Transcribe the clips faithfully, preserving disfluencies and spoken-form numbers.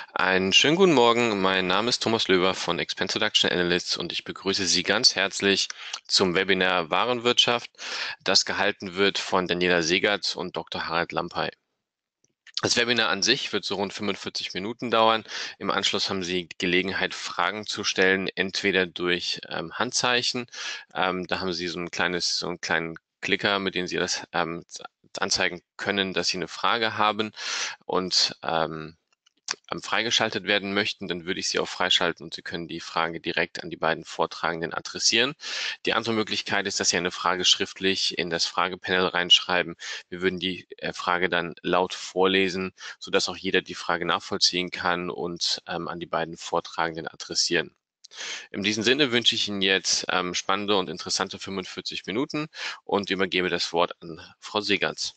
Einen schönen guten Morgen. Mein Name ist Thomas Löber von Expense Reduction Analysts und ich begrüße Sie ganz herzlich zum Webinar Warenwirtschaft, das gehalten wird von Daniela Segert und Doktor Harald Lampai. Das Webinar an sich wird so rund fünfundvierzig Minuten dauern. Im Anschluss haben Sie die Gelegenheit, Fragen zu stellen, entweder durch ähm, Handzeichen. Ähm, da haben Sie so ein kleines, so einen kleinen Klicker, mit dem Sie das ähm, anzeigen können, dass Sie eine Frage haben und ähm, freigeschaltet werden möchten, dann würde ich Sie auch freischalten und Sie können die Frage direkt an die beiden Vortragenden adressieren. Die andere Möglichkeit ist, dass Sie eine Frage schriftlich in das Fragepanel reinschreiben. Wir würden die Frage dann laut vorlesen, sodass auch jeder die Frage nachvollziehen kann und ähm, an die beiden Vortragenden adressieren. In diesem Sinne wünsche ich Ihnen jetzt ähm, spannende und interessante fünfundvierzig Minuten und übergebe das Wort an Frau Segerz.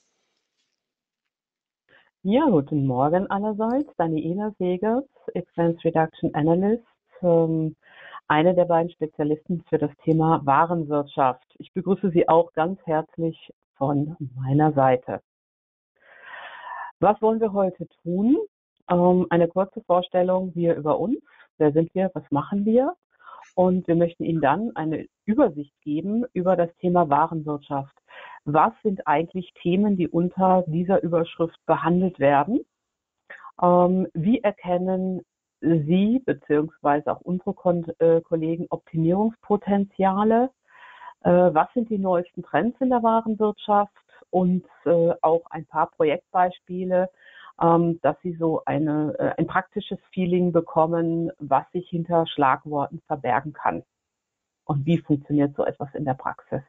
Ja, guten Morgen allerseits. Daniela Segers, Expense Reduction Analyst, ähm, eine der beiden Spezialisten für das Thema Warenwirtschaft. Ich begrüße Sie auch ganz herzlich von meiner Seite. Was wollen wir heute tun? Ähm, eine kurze Vorstellung hier über uns. Wer sind wir? Was machen wir? Und wir möchten Ihnen dann eine Übersicht geben über das Thema Warenwirtschaft. Was sind eigentlich Themen, die unter dieser Überschrift behandelt werden? Ähm, wie erkennen Sie beziehungsweise auch unsere Kon äh, Kollegen Optimierungspotenziale? Äh, was sind die neuesten Trends in der Warenwirtschaft? Und äh, auch ein paar Projektbeispiele, ähm, dass Sie so eine, äh, ein praktisches Feeling bekommen, was sich hinter Schlagworten verbergen kann. Und wie funktioniert so etwas in der Praxis?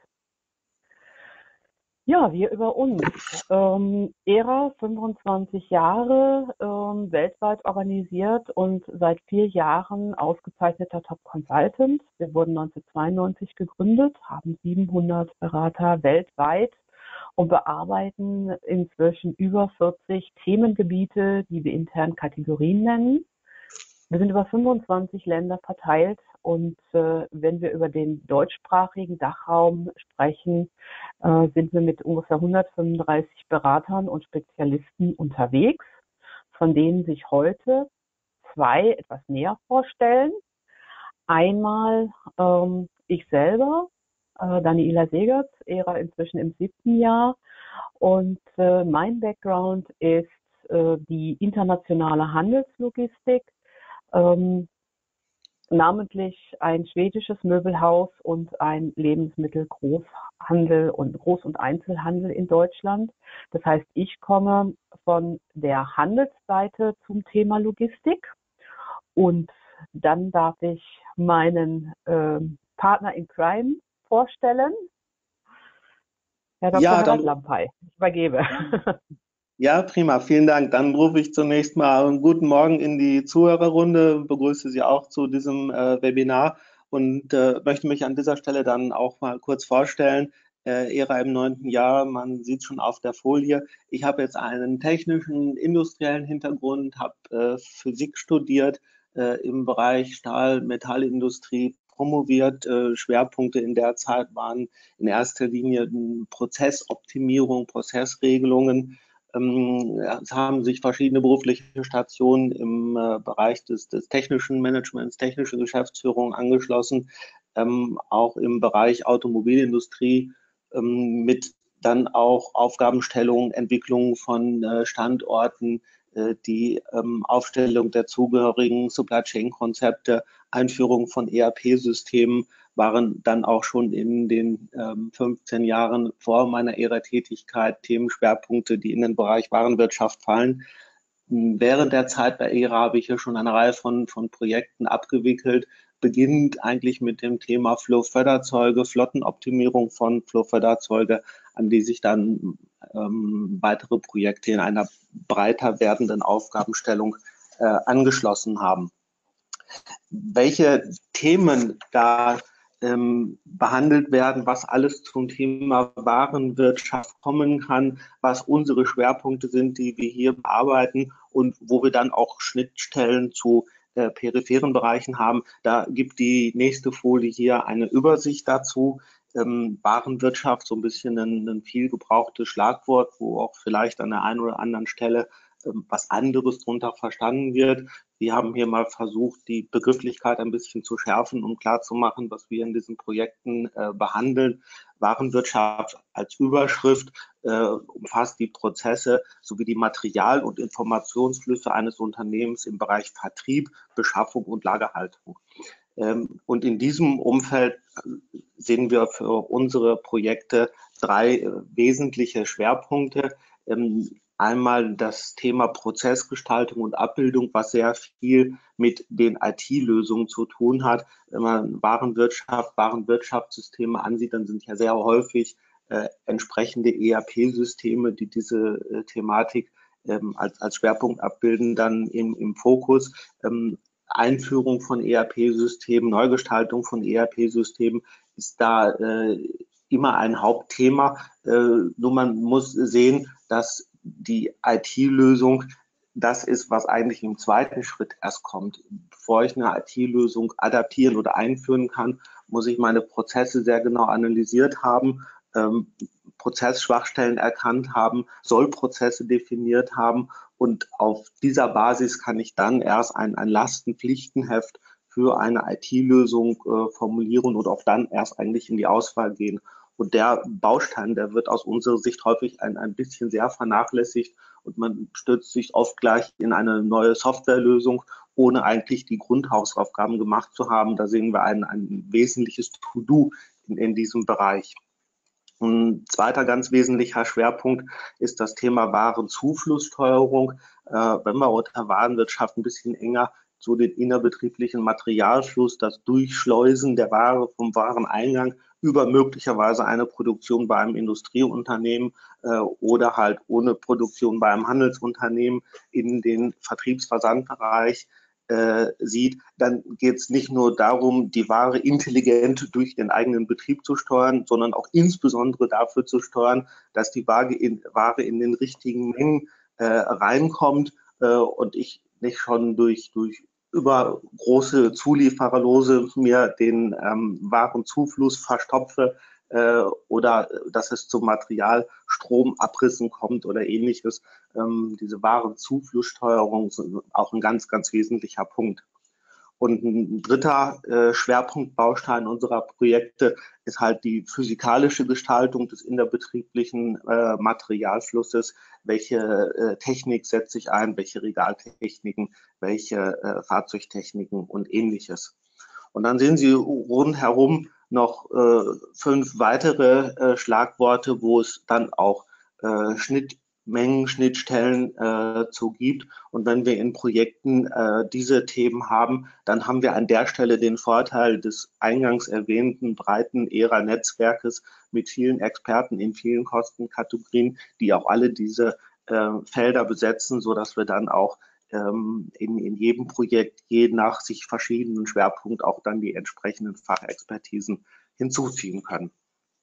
Ja, wir über uns. Ähm, E R A, fünfundzwanzig Jahre, ähm, weltweit organisiert und seit vier Jahren ausgezeichneter Top Consultant. Wir wurden neunzehnhundertzweiundneunzig gegründet, haben siebenhundert Berater weltweit und bearbeiten inzwischen über vierzig Themengebiete, die wir intern Kategorien nennen. Wir sind über fünfundzwanzig Länder verteilt und äh, wenn wir über den deutschsprachigen Dachraum sprechen, äh, sind wir mit ungefähr hundertfünfunddreißig Beratern und Spezialisten unterwegs, von denen sich heute zwei etwas näher vorstellen. Einmal ähm, ich selber, äh, Daniela Segert, E R A inzwischen im siebten Jahr und äh, mein Background ist äh, die internationale Handelslogistik. Ähm, namentlich ein schwedisches Möbelhaus und ein Lebensmittelgroßhandel und Groß- und Einzelhandel in Deutschland. Das heißt, ich komme von der Handelsseite zum Thema Logistik und dann darf ich meinen äh, Partner in Crime vorstellen, Herr Doktor Ja, Harald dann, Lampai. Ich übergebe. ja, prima, vielen Dank. Dann rufe ich zunächst mal einen guten Morgen in die Zuhörerrunde, begrüße Sie auch zu diesem äh, Webinar und äh, möchte mich an dieser Stelle dann auch mal kurz vorstellen. Äh, E R A im neunten Jahr, man sieht schon auf der Folie. Ich habe jetzt einen technischen, industriellen Hintergrund, habe äh, Physik studiert, äh, im Bereich Stahl-, Metallindustrie promoviert. Äh, Schwerpunkte in der Zeit waren in erster Linie Prozessoptimierung, Prozessregelungen. Ähm, es haben sich verschiedene berufliche Stationen im äh, Bereich des, des technischen Managements, technische Geschäftsführung angeschlossen, ähm, auch im Bereich Automobilindustrie ähm, mit dann auch Aufgabenstellung, Entwicklung von äh, Standorten, äh, die ähm, Aufstellung der zugehörigen Supply Chain Konzepte, Einführung von E R P-Systemen waren dann auch schon in den ähm, fünfzehn Jahren vor meiner E R A-Tätigkeit Themenschwerpunkte, die in den Bereich Warenwirtschaft fallen. Während der Zeit bei E R A habe ich ja schon eine Reihe von, von Projekten abgewickelt, beginnend eigentlich mit dem Thema Flow-Förderzeuge, Flottenoptimierung von Flow-Förderzeuge, an die sich dann ähm, weitere Projekte in einer breiter werdenden Aufgabenstellung äh, angeschlossen haben. Welche Themen da ähm, behandelt werden, was alles zum Thema Warenwirtschaft kommen kann, was unsere Schwerpunkte sind, die wir hier bearbeiten und wo wir dann auch Schnittstellen zu äh, peripheren Bereichen haben. Da gibt die nächste Folie hier eine Übersicht dazu. Ähm, Warenwirtschaft, so ein bisschen ein, ein viel gebrauchtes Schlagwort, wo auch vielleicht an der einen oder anderen Stelle was anderes darunter verstanden wird. Wir haben hier mal versucht, die Begrifflichkeit ein bisschen zu schärfen und klarzumachen, was wir in diesen Projekten äh, behandeln. Warenwirtschaft als Überschrift äh, umfasst die Prozesse sowie die Material- und Informationsflüsse eines Unternehmens im Bereich Vertrieb, Beschaffung und Lagerhaltung. Ähm, und in diesem Umfeld sehen wir für unsere Projekte drei äh, wesentliche Schwerpunkte. Ähm, Einmal das Thema Prozessgestaltung und Abbildung, was sehr viel mit den I T-Lösungen zu tun hat. Wenn man Warenwirtschaft, Warenwirtschaftssysteme ansieht, dann sind ja sehr häufig äh, entsprechende E R P-Systeme, die diese äh, Thematik ähm, als, als Schwerpunkt abbilden, dann im, im Fokus. Ähm, Einführung von E R P-Systemen, Neugestaltung von E R P-Systemen ist da äh, immer ein Hauptthema. Äh, nur man muss sehen, dass die I T-Lösung das ist, was eigentlich im zweiten Schritt erst kommt. Bevor ich eine I T-Lösung adaptieren oder einführen kann, muss ich meine Prozesse sehr genau analysiert haben, ähm, Prozessschwachstellen erkannt haben, Sollprozesse definiert haben und auf dieser Basis kann ich dann erst ein, ein Lastenpflichtenheft für eine I T-Lösung äh, formulieren und auch dann erst eigentlich in die Auswahl gehen. Und der Baustein, der wird aus unserer Sicht häufig ein, ein bisschen sehr vernachlässigt und man stürzt sich oft gleich in eine neue Softwarelösung, ohne eigentlich die Grundhausaufgaben gemacht zu haben. Da sehen wir ein, ein wesentliches To-Do in, in diesem Bereich. Ein zweiter ganz wesentlicher Schwerpunkt ist das Thema Warenzuflusssteuerung. Äh, wenn wir unter Warenwirtschaft ein bisschen enger so den innerbetrieblichen Materialfluss, das Durchschleusen der Ware vom Wareneingang über möglicherweise eine Produktion bei einem Industrieunternehmen äh, oder halt ohne Produktion bei einem Handelsunternehmen in den Vertriebsversandbereich äh, sieht, dann geht es nicht nur darum, die Ware intelligent durch den eigenen Betrieb zu steuern, sondern auch insbesondere dafür zu steuern, dass die Ware in, Ware in den richtigen Mengen äh, reinkommt äh, und ich nicht schon durch, durch über große Zuliefererlose mir den ähm, Warenzufluss verstopfe äh, oder dass es zu Materialstromabrissen kommt oder ähnliches. Ähm, diese Warenzuflusssteuerung ist auch ein ganz, ganz wesentlicher Punkt. Und ein dritter äh, Schwerpunktbaustein unserer Projekte ist halt die physikalische Gestaltung des innerbetrieblichen äh, Materialflusses. Welche äh, Technik setze ich ein, welche Regaltechniken, welche äh, Fahrzeugtechniken und ähnliches. Und dann sehen Sie rundherum noch äh, fünf weitere äh, Schlagworte, wo es dann auch äh, Schnitt Mengen, Schnittstellen äh, zu gibt. Und wenn wir in Projekten äh, diese Themen haben, dann haben wir an der Stelle den Vorteil des eingangs erwähnten breiten E R A-Netzwerkes mit vielen Experten in vielen Kostenkategorien, die auch alle diese äh, Felder besetzen, sodass wir dann auch ähm, in, in jedem Projekt je nach sich verschiedenen Schwerpunkt auch dann die entsprechenden Fachexpertisen hinzuziehen können.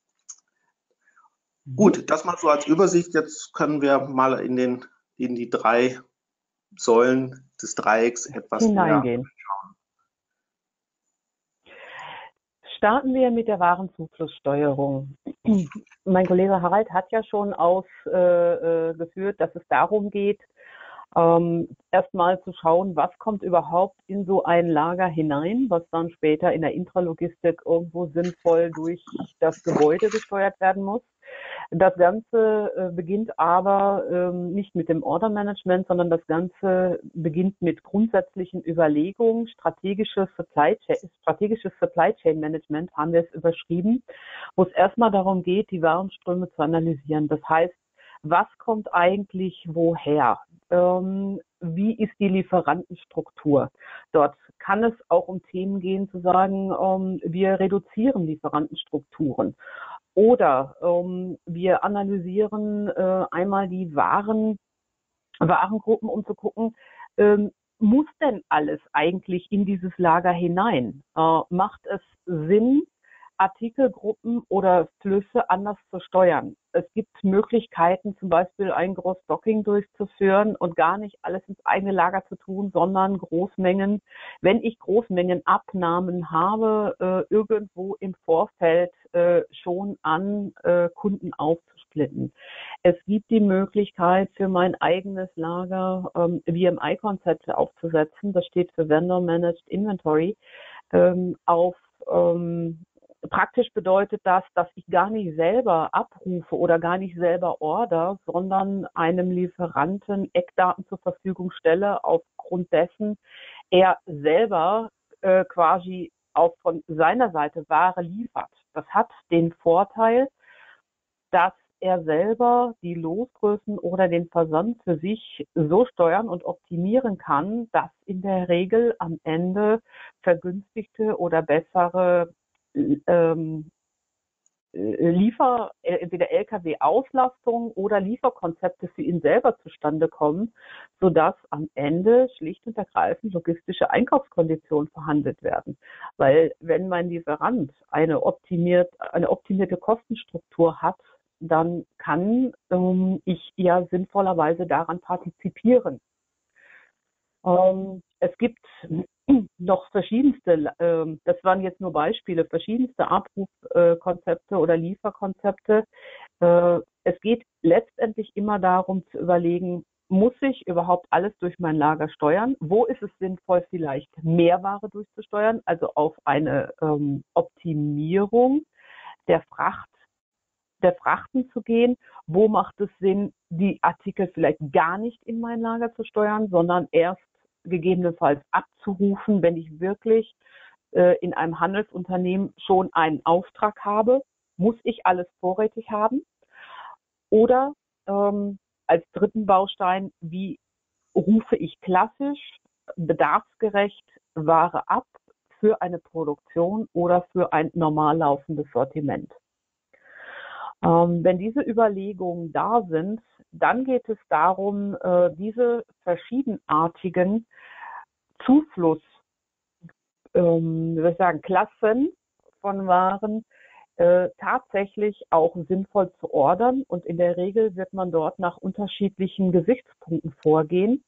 Gut, das mal so als Übersicht. Jetzt können wir mal in, den, in die drei Säulen des Dreiecks etwas hineingehen. näher schauen. Starten wir mit der Warenzuflusssteuerung. Mein Kollege Harald hat ja schon ausgeführt, äh, dass es darum geht, ähm, erstmal zu schauen, was kommt überhaupt in so ein Lager hinein, was dann später in der Intralogistik irgendwo sinnvoll durch das Gebäude gesteuert werden muss. Das Ganze äh, beginnt aber ähm, nicht mit dem Order-Management, sondern das Ganze beginnt mit grundsätzlichen Überlegungen. Strategisches Supply Chain, strategisches Supply Chain Management haben wir es überschrieben, wo es erstmal darum geht, die Warenströme zu analysieren. Das heißt, was kommt eigentlich woher? Ähm, wie ist die Lieferantenstruktur? Dort kann es auch um Themen gehen, zu sagen, ähm, wir reduzieren Lieferantenstrukturen. Oder ähm, wir analysieren äh, einmal die Waren, Warengruppen, um zu gucken, ähm, muss denn alles eigentlich in dieses Lager hinein? Äh, macht es Sinn, Artikelgruppen oder Flüsse anders zu steuern? Es gibt Möglichkeiten, zum Beispiel ein Großstocking durchzuführen und gar nicht alles ins eigene Lager zu tun, sondern Großmengen, wenn ich Großmengenabnahmen habe, äh, irgendwo im Vorfeld äh, schon an äh, Kunden aufzusparen. aufsplitten. Es gibt die Möglichkeit, für mein eigenes Lager ähm, V M I-Konzepte aufzusetzen. Das steht für Vendor Managed Inventory. Ähm, auf ähm, Praktisch bedeutet das, dass ich gar nicht selber abrufe oder gar nicht selber order, sondern einem Lieferanten Eckdaten zur Verfügung stelle, aufgrund dessen er selber äh, quasi auch von seiner Seite Ware liefert. Das hat den Vorteil, dass er selber die Losgrößen oder den Versand für sich so steuern und optimieren kann, dass in der Regel am Ende vergünstigte oder bessere ähm, Liefer, entweder L K W-Auslastung oder Lieferkonzepte für ihn selber zustande kommen, sodass am Ende schlicht und ergreifend logistische Einkaufskonditionen verhandelt werden. Weil wenn mein Lieferant eine, optimiert, eine optimierte Kostenstruktur hat, dann kann ähm, ich ja sinnvollerweise daran partizipieren. Ähm, es gibt noch verschiedenste, ähm, das waren jetzt nur Beispiele, verschiedenste Abrufkonzepte oder Lieferkonzepte. Äh, es geht letztendlich immer darum zu überlegen, muss ich überhaupt alles durch mein Lager steuern? Wo ist es sinnvoll, vielleicht mehr Ware durchzusteuern, also auf eine ähm, Optimierung der Fracht, der Frachten zu gehen? Wo macht es Sinn, die Artikel vielleicht gar nicht in mein Lager zu steuern, sondern erst gegebenenfalls abzurufen, wenn ich wirklich äh, in einem Handelsunternehmen schon einen Auftrag habe? Muss ich alles vorrätig haben? Oder ähm, als dritten Baustein, wie rufe ich klassisch, bedarfsgerecht Ware ab für eine Produktion oder für ein normal laufendes Sortiment? Ähm, wenn diese Überlegungen da sind, dann geht es darum, äh, diese verschiedenartigen Zufluss, ähm, wie soll ich sagen, Klassen von Waren äh, tatsächlich auch sinnvoll zu ordern. Und in der Regel wird man dort nach unterschiedlichen Gesichtspunkten vorgehen.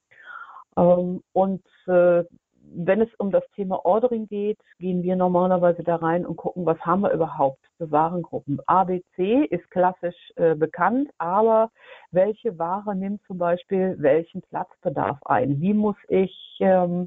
Ähm, und äh, wenn es um das Thema Ordering geht, gehen wir normalerweise da rein und gucken, was haben wir überhaupt für Warengruppen. A, B, C ist klassisch äh, bekannt, aber welche Ware nimmt zum Beispiel welchen Platzbedarf ein? Wie muss ich, ähm,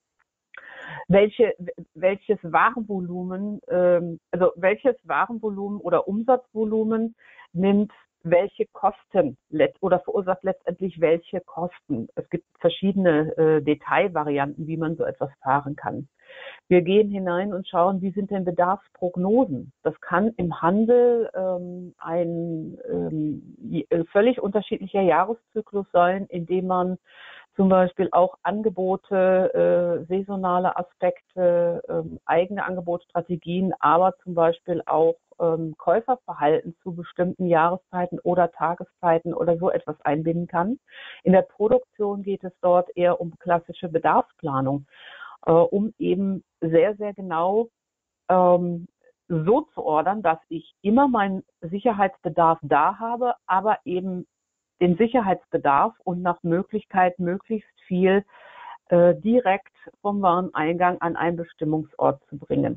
welche, welches Warenvolumen, ähm, also welches Warenvolumen oder Umsatzvolumen nimmt welche Kosten oder verursacht letztendlich welche Kosten. Es gibt verschiedene äh, Detailvarianten, wie man so etwas fahren kann. Wir gehen hinein und schauen, wie sind denn Bedarfsprognosen. Das kann im Handel ähm, ein ähm, völlig unterschiedlicher Jahreszyklus sein, in dem man zum Beispiel auch Angebote, äh, saisonale Aspekte, ähm, eigene Angebotsstrategien, aber zum Beispiel auch ähm, Käuferverhalten zu bestimmten Jahreszeiten oder Tageszeiten oder so etwas einbinden kann. In der Produktion geht es dort eher um klassische Bedarfsplanung, äh, um eben sehr, sehr genau ähm, so zu ordern, dass ich immer meinen Sicherheitsbedarf da habe, aber eben den Sicherheitsbedarf und nach Möglichkeit möglichst viel äh, direkt vom Wareneingang an einen Bestimmungsort zu bringen.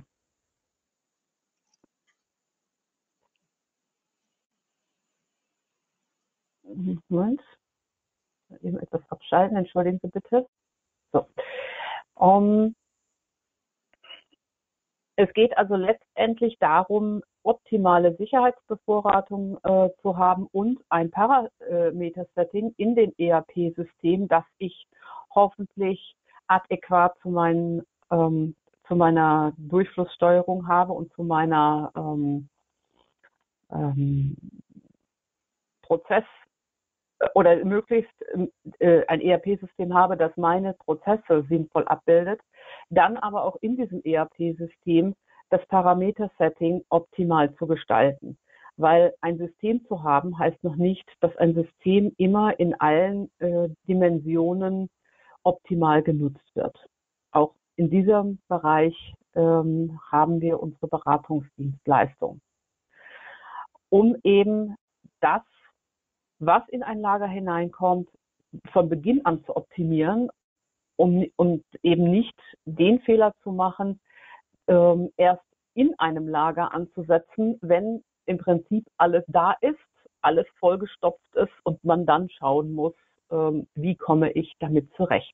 Moment, eben etwas abschalten, entschuldigen Sie bitte. So. Um, es geht also letztendlich darum, optimale Sicherheitsbevorratung äh, zu haben und ein Parameter-Setting in dem E R P-System, das ich hoffentlich adäquat zu, meinen, ähm, zu meiner Durchflusssteuerung habe und zu meiner ähm, ähm, Prozess- oder möglichst äh, ein E R P-System habe, das meine Prozesse sinnvoll abbildet, dann aber auch in diesem E R P-System das Parameter-Setting optimal zu gestalten. Weil ein System zu haben, heißt noch nicht, dass ein System immer in allen äh, Dimensionen optimal genutzt wird. Auch in diesem Bereich ähm, haben wir unsere Beratungsdienstleistung, um eben das, was in ein Lager hineinkommt, von Beginn an zu optimieren, um, und eben nicht den Fehler zu machen, ähm, erst in einem Lager anzusetzen, wenn im Prinzip alles da ist alles vollgestopft ist und man dann schauen muss, ähm, wie komme ich damit zurecht.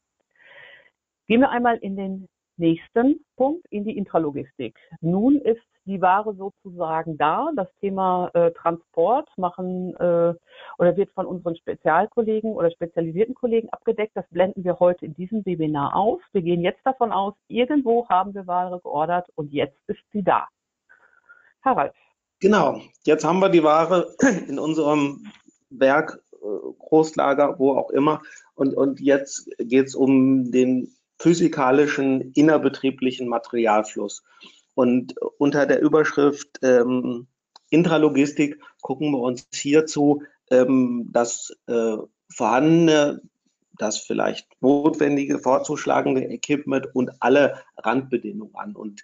Gehen wir einmal in den nächsten Punkt, in die Intralogistik. Nun ist die Ware sozusagen da. Das Thema äh, Transport machen äh, oder wird von unseren Spezialkollegen oder spezialisierten Kollegen abgedeckt. Das blenden wir heute in diesem Webinar aus. Wir gehen jetzt davon aus, irgendwo haben wir Ware geordert und jetzt ist sie da. Harald. Genau, jetzt haben wir die Ware in unserem Werk, Großlager, wo auch immer. Und, und jetzt geht es um den physikalischen, innerbetrieblichen Materialfluss. Und unter der Überschrift ähm, Intralogistik gucken wir uns hierzu ähm, das äh, vorhandene, das vielleicht notwendige, vorzuschlagende Equipment und alle Randbedingungen an. Und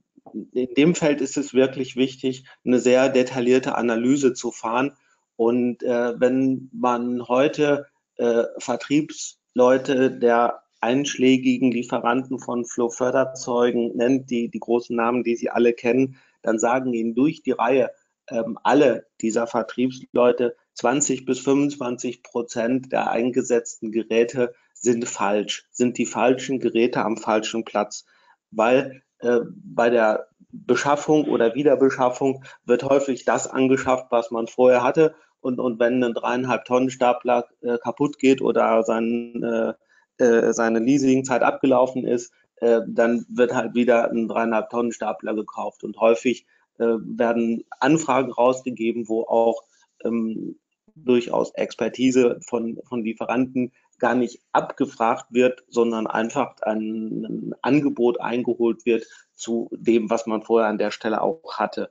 in dem Feld ist es wirklich wichtig, eine sehr detaillierte Analyse zu fahren. Und äh, wenn man heute äh, Vertriebsleute der einschlägigen Lieferanten von Flow-Förderzeugen nennt, die, die großen Namen, die Sie alle kennen, dann sagen Ihnen durch die Reihe ähm, alle dieser Vertriebsleute, zwanzig bis fünfundzwanzig Prozent der eingesetzten Geräte sind falsch, sind die falschen Geräte am falschen Platz, weil äh, bei der Beschaffung oder Wiederbeschaffung wird häufig das angeschafft, was man vorher hatte. Und, und wenn ein dreieinhalb Tonnen Stapler äh, kaputt geht oder sein, äh, äh, seine Leasingzeit abgelaufen ist, äh, dann wird halt wieder ein dreieinhalb Tonnen Stapler gekauft. Und häufig äh, werden Anfragen rausgegeben, wo auch ähm, durchaus Expertise von, von Lieferanten gar nicht abgefragt wird, sondern einfach ein, ein Angebot eingeholt wird zu dem, was man vorher an der Stelle auch hatte.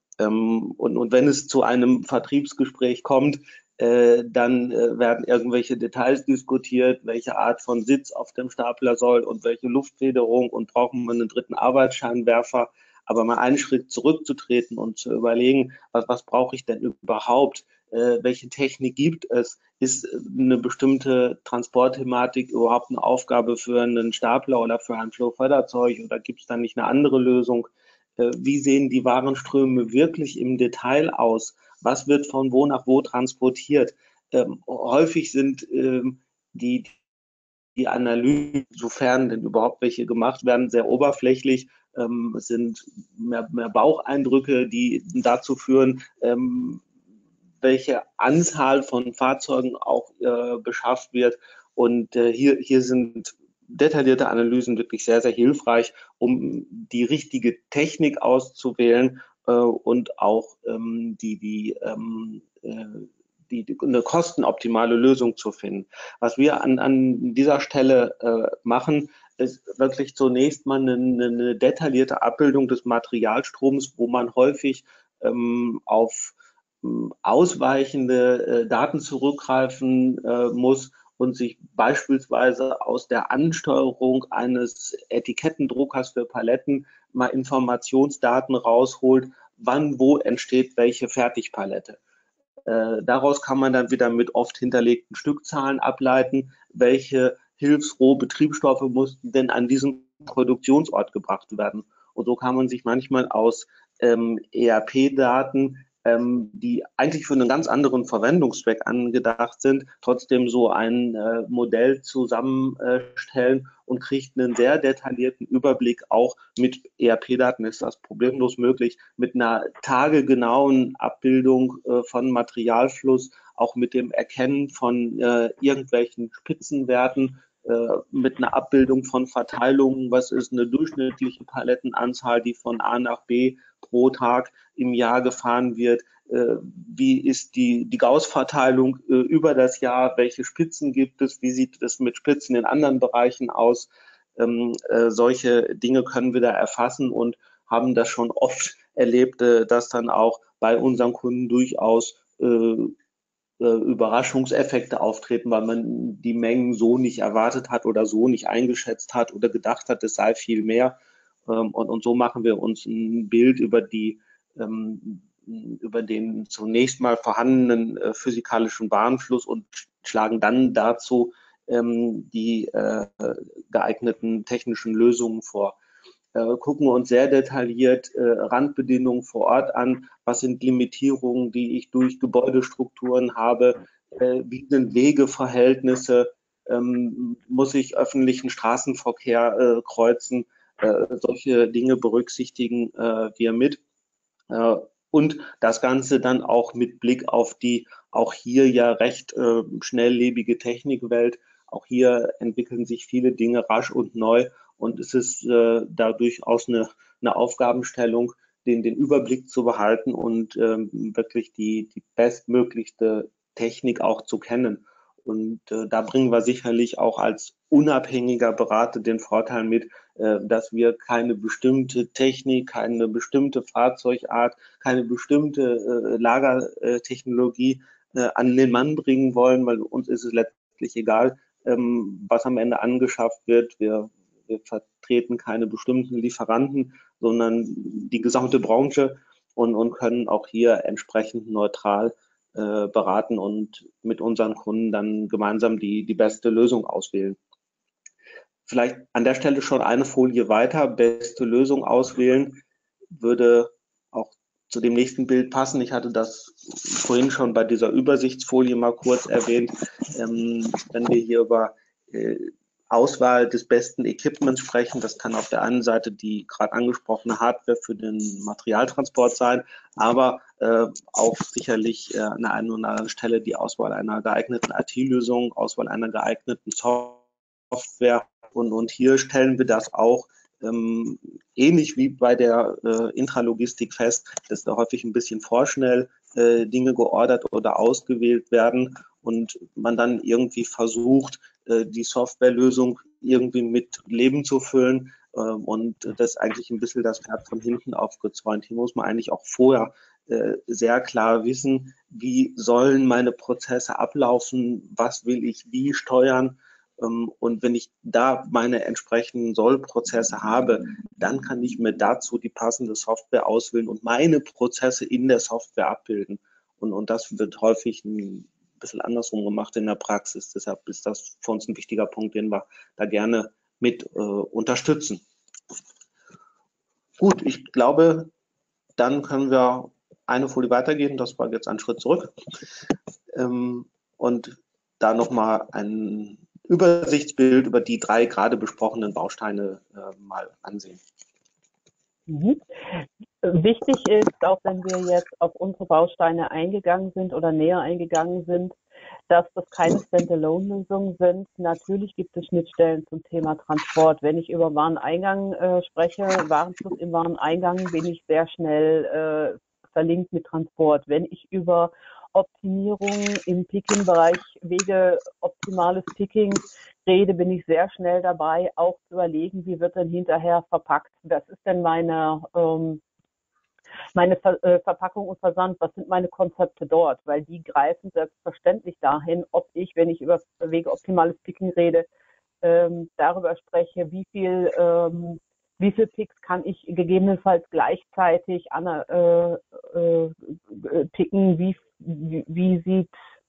Ähm, und, und wenn es zu einem Vertriebsgespräch kommt, äh, dann äh, werden irgendwelche Details diskutiert, welche Art von Sitz auf dem Stapler soll und welche Luftfederung und brauchen wir einen dritten Arbeitsscheinwerfer. Aber mal einen Schritt zurückzutreten und zu überlegen, was, was brauche ich denn überhaupt? Äh, welche Technik gibt es? Ist eine bestimmte Transportthematik überhaupt eine Aufgabe für einen Stapler oder für ein Flow-Förderzeug oder gibt es da nicht eine andere Lösung? Äh, wie sehen die Warenströme wirklich im Detail aus? Was wird von wo nach wo transportiert? Ähm, häufig sind ähm, die, die Analysen, sofern denn überhaupt welche gemacht werden, sehr oberflächlich. Ähm, es sind mehr, mehr Baucheindrücke, die dazu führen, ähm, welche Anzahl von Fahrzeugen auch äh, beschafft wird. Und äh, hier, hier sind detaillierte Analysen wirklich sehr, sehr hilfreich, um die richtige Technik auszuwählen äh, und auch ähm, die, die, ähm, äh, die, die, eine kostenoptimale Lösung zu finden. Was wir an, an dieser Stelle äh, machen, ist wirklich zunächst mal eine, eine detaillierte Abbildung des Materialstroms, wo man häufig ähm, auf ausweichende äh, Daten zurückgreifen äh, muss und sich beispielsweise aus der Ansteuerung eines Etikettendruckers für Paletten mal Informationsdaten rausholt, wann wo entsteht welche Fertigpalette. Äh, daraus kann man dann wieder mit oft hinterlegten Stückzahlen ableiten, welche Hilfsrohbetriebsstoffe mussten denn an diesem Produktionsort gebracht werden. Und so kann man sich manchmal aus ähm, E R P-Daten, ähm, die eigentlich für einen ganz anderen Verwendungszweck angedacht sind, trotzdem so ein äh, Modell zusammenstellen und kriegt einen sehr detaillierten Überblick. Auch mit E R P-Daten ist das problemlos möglich, mit einer tagegenauen Abbildung äh, von Materialfluss, auch mit dem Erkennen von äh, irgendwelchen Spitzenwerten, äh, mit einer Abbildung von Verteilungen, was ist eine durchschnittliche Palettenanzahl, die von A nach B pro Tag im Jahr gefahren wird, äh, wie ist die, die Gauss-Verteilung äh, über das Jahr, welche Spitzen gibt es, wie sieht es mit Spitzen in anderen Bereichen aus. Ähm, äh, solche Dinge können wir da erfassen und haben das schon oft erlebt, äh, dass dann auch bei unseren Kunden durchaus äh, Überraschungseffekte auftreten, weil man die Mengen so nicht erwartet hat oder so nicht eingeschätzt hat oder gedacht hat, es sei viel mehr. Und, und so machen wir uns ein Bild über die über den zunächst mal vorhandenen äh, physikalischen Warenfluss und schlagen dann dazu ähm, die äh, geeigneten technischen Lösungen vor. äh, gucken uns sehr detailliert äh, Randbedingungen vor Ort an. Was sind Limitierungen, die ich durch Gebäudestrukturen habe? Äh, wie sind Wegeverhältnisse? Ähm, muss ich öffentlichen Straßenverkehr äh, kreuzen? Äh, solche Dinge berücksichtigen äh, wir mit. Äh, und das Ganze dann auch mit Blick auf die auch hier ja recht äh, schnelllebige Technikwelt. Auch hier entwickeln sich viele Dinge rasch und neu und es ist äh, da durchaus eine, eine Aufgabenstellung, den, den Überblick zu behalten und ähm, wirklich die, die bestmöglichste Technik auch zu kennen. Und äh, da bringen wir sicherlich auch als unabhängiger Berater den Vorteil mit, äh, dass wir keine bestimmte Technik, keine bestimmte Fahrzeugart, keine bestimmte äh, Lagertechnologie äh, an den Mann bringen wollen, weil uns ist es letztlich egal, ähm, was am Ende angeschafft wird. Wir, wir vertreten keine bestimmten Lieferanten, sondern die gesamte Branche und, und können auch hier entsprechend neutral äh, beraten und mit unseren Kunden dann gemeinsam die, die beste Lösung auswählen. Vielleicht an der Stelle schon eine Folie weiter, beste Lösung auswählen, würde auch zu dem nächsten Bild passen. Ich hatte das vorhin schon bei dieser Übersichtsfolie mal kurz erwähnt. Ähm, wenn wir hier über äh, Auswahl des besten Equipments sprechen, das kann auf der einen Seite die gerade angesprochene Hardware für den Materialtransport sein, aber äh, auch sicherlich äh, an der einen oder anderen Stelle die Auswahl einer geeigneten I T-Lösung, Auswahl einer geeigneten Software. Und, und hier stellen wir das auch ähm, ähnlich wie bei der äh, Intralogistik fest, dass da häufig ein bisschen vorschnell äh, Dinge geordert oder ausgewählt werden und man dann irgendwie versucht, äh, die Softwarelösung irgendwie mit Leben zu füllen. Äh, und das ist eigentlich ein bisschen das Pferd von hinten aufgezäunt. Hier muss man eigentlich auch vorher äh, sehr klar wissen, wie sollen meine Prozesse ablaufen, was will ich wie steuern. Und wenn ich da meine entsprechenden Sollprozesse habe, dann kann ich mir dazu die passende Software auswählen und meine Prozesse in der Software abbilden. Und, und das wird häufig ein bisschen andersrum gemacht in der Praxis. Deshalb ist das für uns ein wichtiger Punkt, den wir da gerne mit äh, unterstützen. Gut, ich glaube, dann können wir eine Folie weitergehen. Das war jetzt ein Schritt zurück. Ähm, und da nochmal ein Übersichtsbild über die drei gerade besprochenen Bausteine äh, mal ansehen. Mhm. Wichtig ist, auch wenn wir jetzt auf unsere Bausteine eingegangen sind oder näher eingegangen sind, dass das keine Standalone-Lösungen sind. Natürlich gibt es Schnittstellen zum Thema Transport. Wenn ich über Wareneingang äh, spreche, Warenfluss im Wareneingang, bin ich sehr schnell äh, verlinkt mit Transport. Wenn ich über Optimierung im Picking-Bereich, Wege, optimales Picking rede, bin ich sehr schnell dabei, auch zu überlegen, wie wird denn hinterher verpackt. Was ist denn meine, ähm, meine Ver äh, Verpackung und Versand? Was sind meine Konzepte dort? Weil die greifen selbstverständlich dahin, ob ich, wenn ich über Wege optimales Picking rede, ähm, darüber spreche, wie viel ähm, wie viel Picks kann ich gegebenenfalls gleichzeitig an, äh, äh, picken, wie, wie, wie sieht,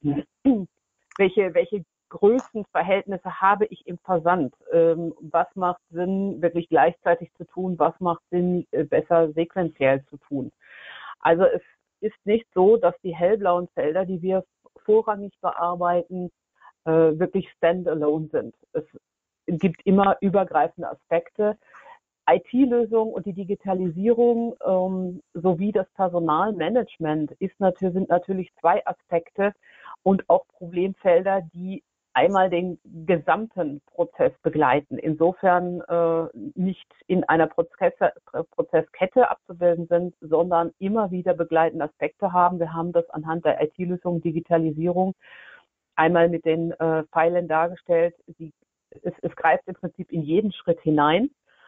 welche, welche Größenverhältnisse habe ich im Versand? Ähm, was macht Sinn, wirklich gleichzeitig zu tun? Was macht Sinn, besser sequenziell zu tun? Also es ist nicht so, dass die hellblauen Felder, die wir vorrangig bearbeiten, äh, wirklich standalone sind. Es gibt immer übergreifende Aspekte. I T-Lösung und die Digitalisierung ähm, sowie das Personalmanagement ist natürlich, sind natürlich zwei Aspekte und auch Problemfelder, die einmal den gesamten Prozess begleiten. Insofern äh, nicht in einer Prozess, Prozesskette abzubilden sind, sondern immer wieder begleitende Aspekte haben. Wir haben das anhand der I T-Lösung Digitalisierung einmal mit den äh, Pfeilen dargestellt. Die, es, es greift im Prinzip in jeden Schritt hinein.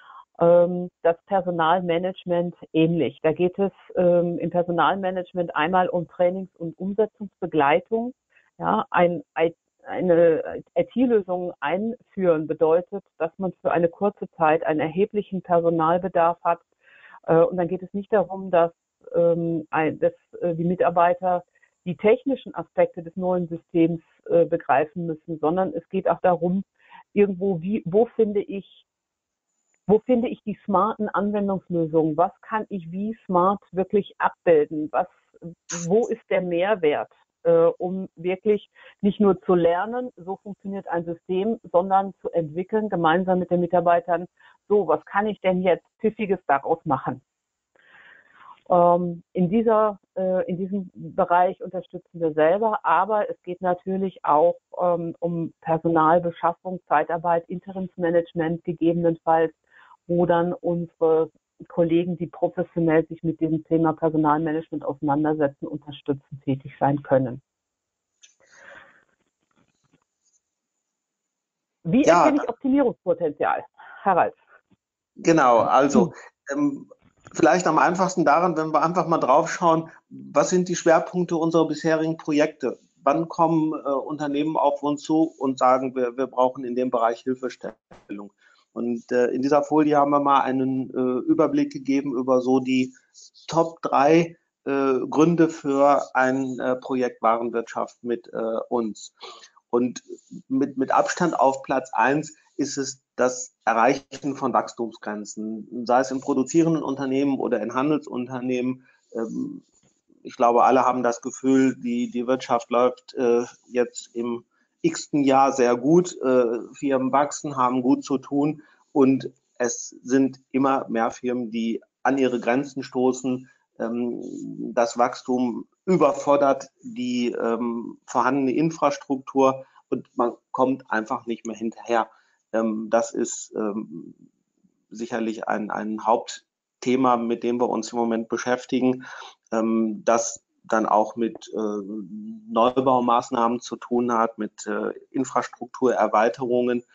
Das Personalmanagement ähnlich. Da geht es ähm, im Personalmanagement einmal um Trainings- und Umsetzungsbegleitung. Ja, ein, eine I T-Lösung einführen bedeutet, dass man für eine kurze Zeit einen erheblichen Personalbedarf hat. Äh, und dann geht es nicht darum, dass, ähm, ein, dass äh, die Mitarbeiter die technischen Aspekte des neuen Systems äh, begreifen müssen, sondern es geht auch darum, irgendwo, wie, wo finde ich wo finde ich die smarten Anwendungslösungen? Was kann ich wie smart wirklich abbilden? Was, wo ist der Mehrwert, äh, um wirklich nicht nur zu lernen, so funktioniert ein System, sondern zu entwickeln, gemeinsam mit den Mitarbeitern, so, was kann ich denn jetzt Pfiffiges daraus machen? Ähm, in dieser, äh, in diesem Bereich unterstützen wir selber, aber es geht natürlich auch ähm, um Personalbeschaffung, Zeitarbeit, Interimsmanagement gegebenenfalls, wo dann unsere Kollegen, die professionell sich mit diesem Thema Personalmanagement auseinandersetzen, unterstützend tätig sein können. Wie Ja, erkenne ich Optimierungspotenzial, Harald? genau. Also ähm, vielleicht am einfachsten daran, wenn wir einfach mal drauf schauen, was sind die Schwerpunkte unserer bisherigen Projekte? Wann kommen äh, Unternehmen auf uns zu und sagen, wir, wir brauchen in dem Bereich Hilfestellung? Und äh, in dieser Folie haben wir mal einen äh, Überblick gegeben über so die Top drei äh, Gründe für ein äh, Projekt Warenwirtschaft mit äh, uns. Und mit, mit Abstand auf Platz eins ist es das Erreichen von Wachstumsgrenzen, sei es in produzierenden Unternehmen oder in Handelsunternehmen. Ähm, ich glaube, alle haben das Gefühl, die, die Wirtschaft läuft äh, jetzt im x-ten Jahr sehr gut. Äh, Firmen wachsen, haben gut zu tun und es sind immer mehr Firmen, die an ihre Grenzen stoßen. Ähm, das Wachstum überfordert die ähm, vorhandene Infrastruktur und man kommt einfach nicht mehr hinterher. Ähm, das ist ähm, sicherlich ein, ein Hauptthema, mit dem wir uns im Moment beschäftigen, ähm, das dann auch mit äh, Neubaumaßnahmen zu tun hat, mit äh, Infrastrukturerweiterungen.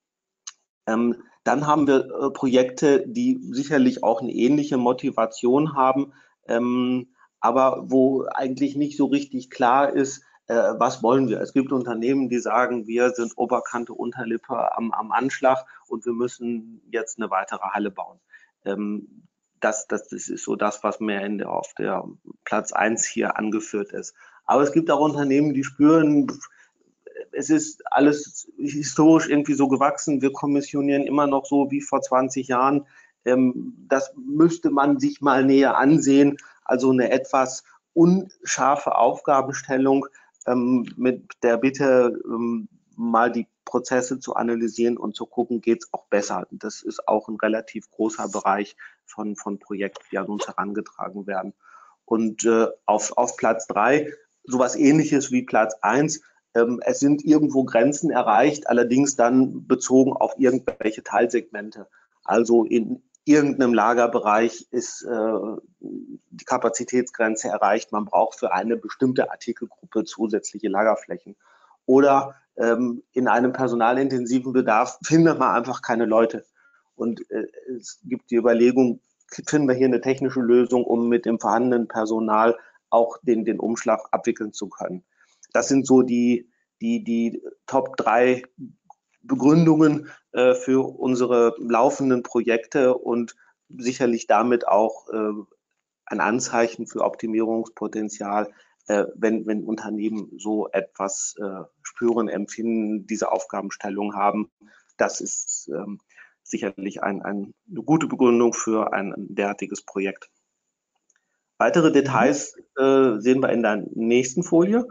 Ähm, dann haben wir äh, Projekte, die sicherlich auch eine ähnliche Motivation haben, ähm, aber wo eigentlich nicht so richtig klar ist, äh, was wollen wir. Es gibt Unternehmen, die sagen, wir sind Oberkante, Unterlippe am, am Anschlag und wir müssen jetzt eine weitere Halle bauen. Ähm, das, das, das ist so das, was mir in der, auf der Platz eins hier angeführt ist. Aber es gibt auch Unternehmen, die spüren, es ist alles historisch irgendwie so gewachsen. Wir kommissionieren immer noch so wie vor zwanzig Jahren. Ähm, das müsste man sich mal näher ansehen. Also eine etwas unscharfe Aufgabenstellung ähm, mit der Bitte, ähm, mal die Prozesse zu analysieren und zu gucken, geht es auch besser. Das ist auch ein relativ großer Bereich von, von Projekten, die an uns herangetragen werden. Und äh, auf, auf Platz drei, sowas ähnliches wie Platz eins, ähm, es sind irgendwo Grenzen erreicht, allerdings dann bezogen auf irgendwelche Teilsegmente. Also in irgendeinem Lagerbereich ist äh, die Kapazitätsgrenze erreicht. Man braucht für eine bestimmte Artikelgruppe zusätzliche Lagerflächen. Oder ähm, in einem personalintensiven Bedarf findet man einfach keine Leute. Und äh, es gibt die Überlegung, finden wir hier eine technische Lösung, um mit dem vorhandenen Personal auch den, den Umschlag abwickeln zu können. Das sind so die, die, die Top drei Begründungen äh, für unsere laufenden Projekte und sicherlich damit auch äh, ein Anzeichen für Optimierungspotenzial, äh, wenn, wenn Unternehmen so etwas äh, spüren, empfinden, diese Aufgabenstellung haben. Das ist ähm, sicherlich ein, ein, eine gute Begründung für ein derartiges Projekt. Weitere Details äh, sehen wir in der nächsten Folie.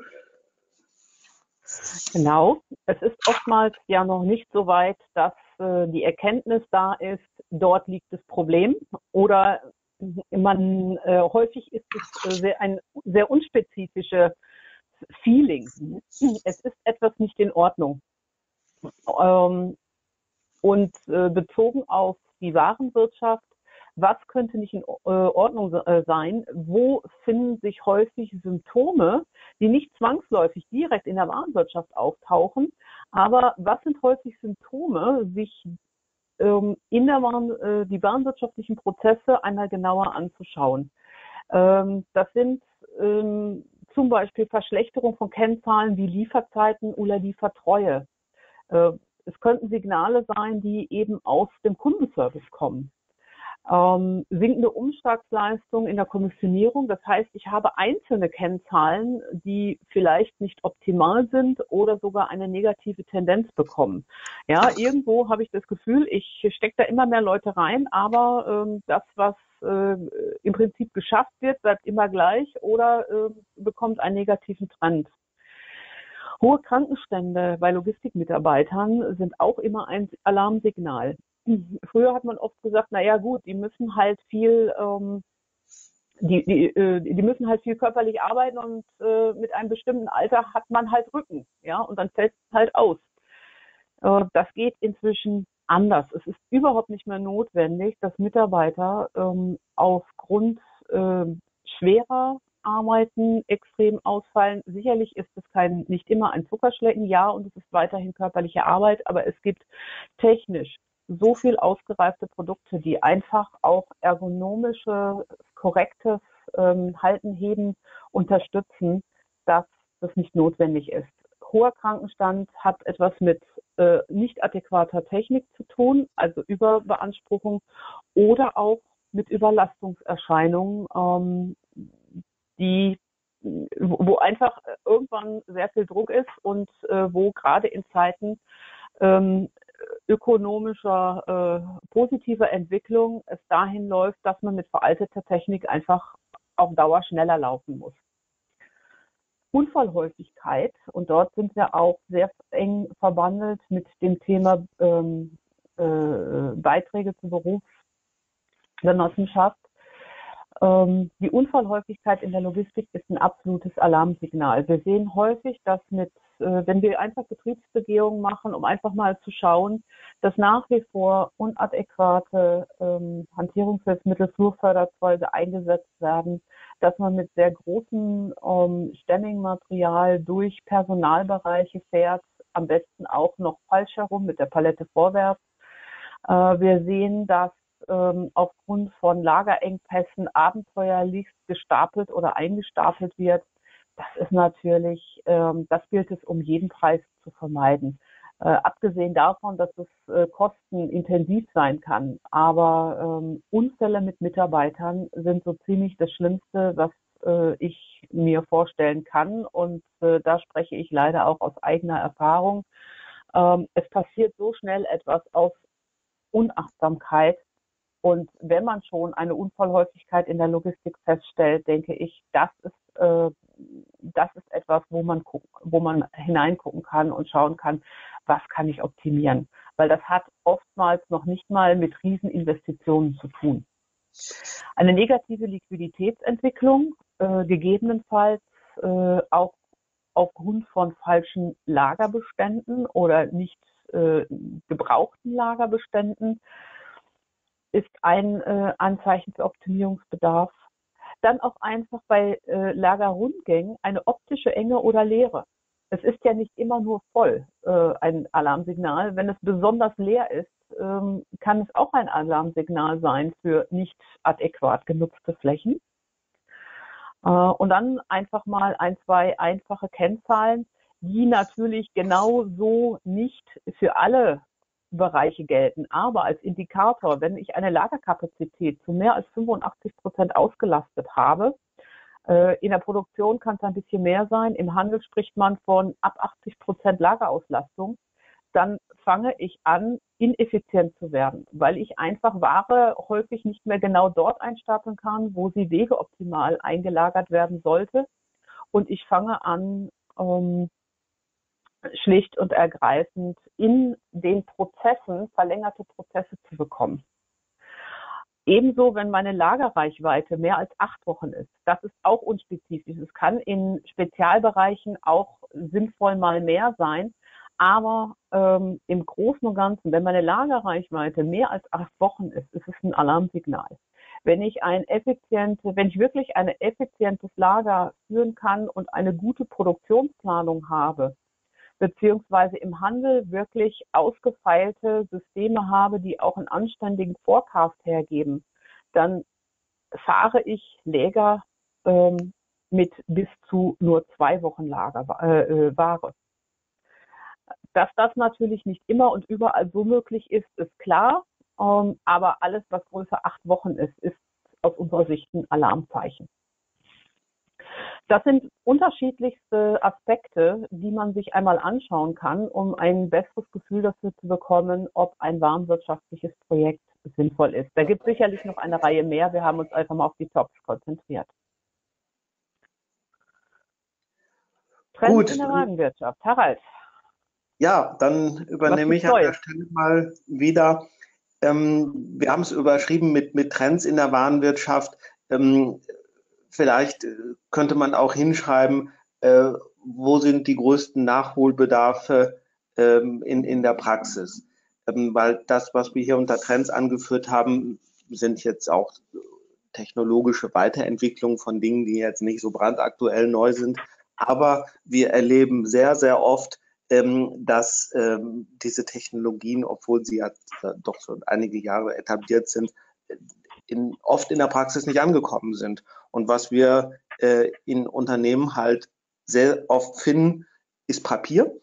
Genau. Es ist oftmals ja noch nicht so weit, dass äh, die Erkenntnis da ist, dort liegt das Problem. Oder man äh, häufig ist es äh, sehr, ein sehr unspezifisches Feeling. Es ist etwas nicht in Ordnung. Ähm, und äh, bezogen auf die Warenwirtschaft, was könnte nicht in äh, Ordnung äh, sein? Wo finden sich häufig Symptome, die nicht zwangsläufig direkt in der Warenwirtschaft auftauchen, aber was sind häufig Symptome, sich ähm, in der Waren, äh, die warenwirtschaftlichen Prozesse einmal genauer anzuschauen? Ähm, das sind ähm, zum Beispiel Verschlechterung von Kennzahlen wie Lieferzeiten oder Liefertreue. Äh, es könnten Signale sein, die eben aus dem Kundenservice kommen. Ähm, sinkende Umschlagsleistung in der Kommissionierung. Das heißt, ich habe einzelne Kennzahlen, die vielleicht nicht optimal sind oder sogar eine negative Tendenz bekommen. Ja, irgendwo habe ich das Gefühl, ich stecke da immer mehr Leute rein, aber ähm, das, was äh, im Prinzip geschafft wird, bleibt immer gleich oder äh, bekommt einen negativen Trend. Hohe Krankenstände bei Logistikmitarbeitern sind auch immer ein Alarmsignal. Früher hat man oft gesagt, na ja gut, die müssen halt viel, ähm, die, die, äh, die müssen halt viel körperlich arbeiten und äh, mit einem bestimmten Alter hat man halt Rücken, ja, und dann fällt es halt aus. Äh, das geht inzwischen anders. Es ist überhaupt nicht mehr notwendig, dass Mitarbeiter ähm, aufgrund äh, schwerer Arbeiten extrem ausfallen. Sicherlich ist es kein, nicht immer ein Zuckerschlecken, ja, und es ist weiterhin körperliche Arbeit, aber es gibt technisch so viel ausgereifte Produkte, die einfach auch ergonomische, korrektes ähm, Halten, Heben unterstützen, dass das nicht notwendig ist. Hoher Krankenstand hat etwas mit äh, nicht adäquater Technik zu tun, also Überbeanspruchung oder auch mit Überlastungserscheinungen, ähm, die, wo einfach irgendwann sehr viel Druck ist und äh, wo gerade in Zeiten ähm, ökonomischer äh, positiver Entwicklung es dahin läuft, dass man mit veralteter Technik einfach auf Dauer schneller laufen muss. Unfallhäufigkeit, und dort sind wir auch sehr eng verbandelt mit dem Thema ähm, äh, Beiträge zur Berufsgenossenschaft. Ähm, die Unfallhäufigkeit in der Logistik ist ein absolutes Alarmsignal. Wir sehen häufig, dass mit, äh, wenn wir einfach Betriebsbegehungen machen, um einfach mal zu schauen, dass nach wie vor unadäquate ähm, Hantierungshilfsmittel, Flurförderzeuge eingesetzt werden, dass man mit sehr großem ähm, Stemmingmaterial durch Personalbereiche fährt, am besten auch noch falsch herum mit der Palette vorwärts. Äh, wir sehen, dass ähm, aufgrund von Lagerengpässen abenteuerlichst gestapelt oder eingestapelt wird. Das ist natürlich, ähm, das gilt es um jeden Preis zu vermeiden. Äh, abgesehen davon, dass es äh, kostenintensiv sein kann. Aber ähm, Unfälle mit Mitarbeitern sind so ziemlich das Schlimmste, was äh, ich mir vorstellen kann. Und äh, da spreche ich leider auch aus eigener Erfahrung. Ähm, es passiert so schnell etwas aus Unachtsamkeit. Und wenn man schon eine Unfallhäufigkeit in der Logistik feststellt, denke ich, das ist, äh, das ist etwas, wo man gucken, wo man hineingucken kann und schauen kann, was kann ich optimieren. Weil das hat oftmals noch nicht mal mit Rieseninvestitionen zu tun. Eine negative Liquiditätsentwicklung, äh, gegebenenfalls äh, auch aufgrund von falschen Lagerbeständen oder nicht äh, gebrauchten Lagerbeständen, ist ein äh, Anzeichen für Optimierungsbedarf. Dann auch einfach bei äh, Lagerrundgängen eine optische Enge oder Leere. Es ist ja nicht immer nur voll äh, ein Alarmsignal. Wenn es besonders leer ist, ähm, kann es auch ein Alarmsignal sein für nicht adäquat genutzte Flächen. Äh, und dann einfach mal ein, zwei einfache Kennzahlen, die natürlich genau so nicht für alle Bereiche gelten. Aber als Indikator, wenn ich eine Lagerkapazität zu mehr als fünfundachtzig Prozent ausgelastet habe, äh, in der Produktion kann es ein bisschen mehr sein, im Handel spricht man von ab achtzig Prozent Lagerauslastung, dann fange ich an, ineffizient zu werden, weil ich einfach Ware häufig nicht mehr genau dort einstapeln kann, wo sie wegeoptimal eingelagert werden sollte. Und ich fange an, ähm, schlicht und ergreifend in den Prozessen verlängerte Prozesse zu bekommen. Ebenso, wenn meine Lagerreichweite mehr als acht Wochen ist. Das ist auch unspezifisch. Es kann in Spezialbereichen auch sinnvoll mal mehr sein. Aber ähm, im Großen und Ganzen, wenn meine Lagerreichweite mehr als acht Wochen ist, ist es ein Alarmsignal. Wenn ich ein effiziente, wenn ich wirklich ein effizientes Lager führen kann und eine gute Produktionsplanung habe, beziehungsweise im Handel wirklich ausgefeilte Systeme habe, die auch einen anständigen Forecast hergeben, dann fahre ich Lager ähm, mit bis zu nur zwei Wochen Lager, äh, Ware. Dass das natürlich nicht immer und überall so möglich ist, ist klar. Ähm, aber alles, was größer acht Wochen ist, ist aus unserer Sicht ein Alarmzeichen. Das sind unterschiedlichste Aspekte, die man sich einmal anschauen kann, um ein besseres Gefühl dafür zu bekommen, ob ein warenwirtschaftliches Projekt sinnvoll ist. Da gibt es sicherlich noch eine Reihe mehr. Wir haben uns einfach mal auf die Tops konzentriert. Trends Gut, in der dann, Warenwirtschaft. Harald, ja, dann was übernehme gibt's ich an der Neues? Stelle mal wieder. Ähm, wir haben es überschrieben mit, mit Trends in der Warenwirtschaft. Ähm, vielleicht äh, könnte man auch hinschreiben, äh, wo sind die größten Nachholbedarfe ähm, in, in der Praxis. Ähm, weil das, was wir hier unter Trends angeführt haben, sind jetzt auch technologische Weiterentwicklungen von Dingen, die jetzt nicht so brandaktuell neu sind. Aber wir erleben sehr, sehr oft, ähm, dass ähm, diese Technologien, obwohl sie ja doch schon einige Jahre etabliert sind, in, oft in der Praxis nicht angekommen sind. Und was wir äh, in Unternehmen halt sehr oft finden, ist Papier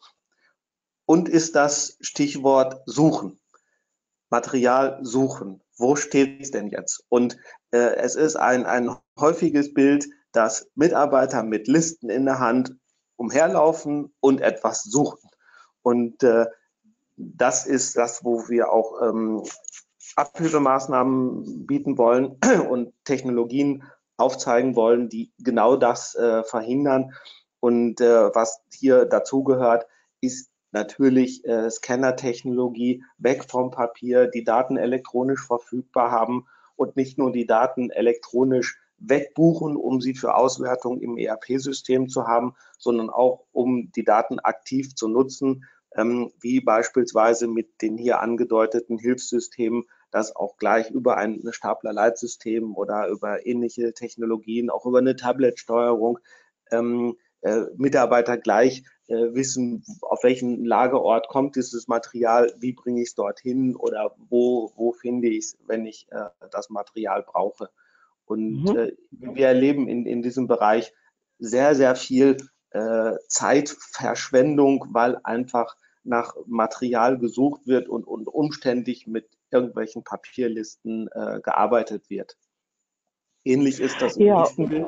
und ist das Stichwort Suchen. Material suchen. Wo steht es denn jetzt? Und äh, es ist ein, ein häufiges Bild, dass Mitarbeiter mit Listen in der Hand umherlaufen und etwas suchen. Und äh, das ist das, wo wir auch ähm, Abhilfemaßnahmen bieten wollen und Technologien aufzeigen wollen, die genau das äh, verhindern. Und äh, was hier dazugehört, ist natürlich äh, Scanner-Technologie, weg vom Papier, die Daten elektronisch verfügbar haben und nicht nur die Daten elektronisch wegbuchen, um sie für Auswertung im E R P-System zu haben, sondern auch um die Daten aktiv zu nutzen, ähm, wie beispielsweise mit den hier angedeuteten Hilfssystemen, das auch gleich über ein Stapler-Leitsystem oder über ähnliche Technologien, auch über eine Tablet-Steuerung, ähm, äh, Mitarbeiter gleich äh, wissen, auf welchen Lagerort kommt dieses Material, wie bringe ich es dorthin oder wo, wo finde ich es, wenn ich äh, das Material brauche. Und Mhm. äh, wir erleben in, in diesem Bereich sehr, sehr viel äh, Zeitverschwendung, weil einfach nach Material gesucht wird und, und umständlich mit irgendwelchen Papierlisten äh, gearbeitet wird. Ähnlich ist das im Ja, nächsten Bild.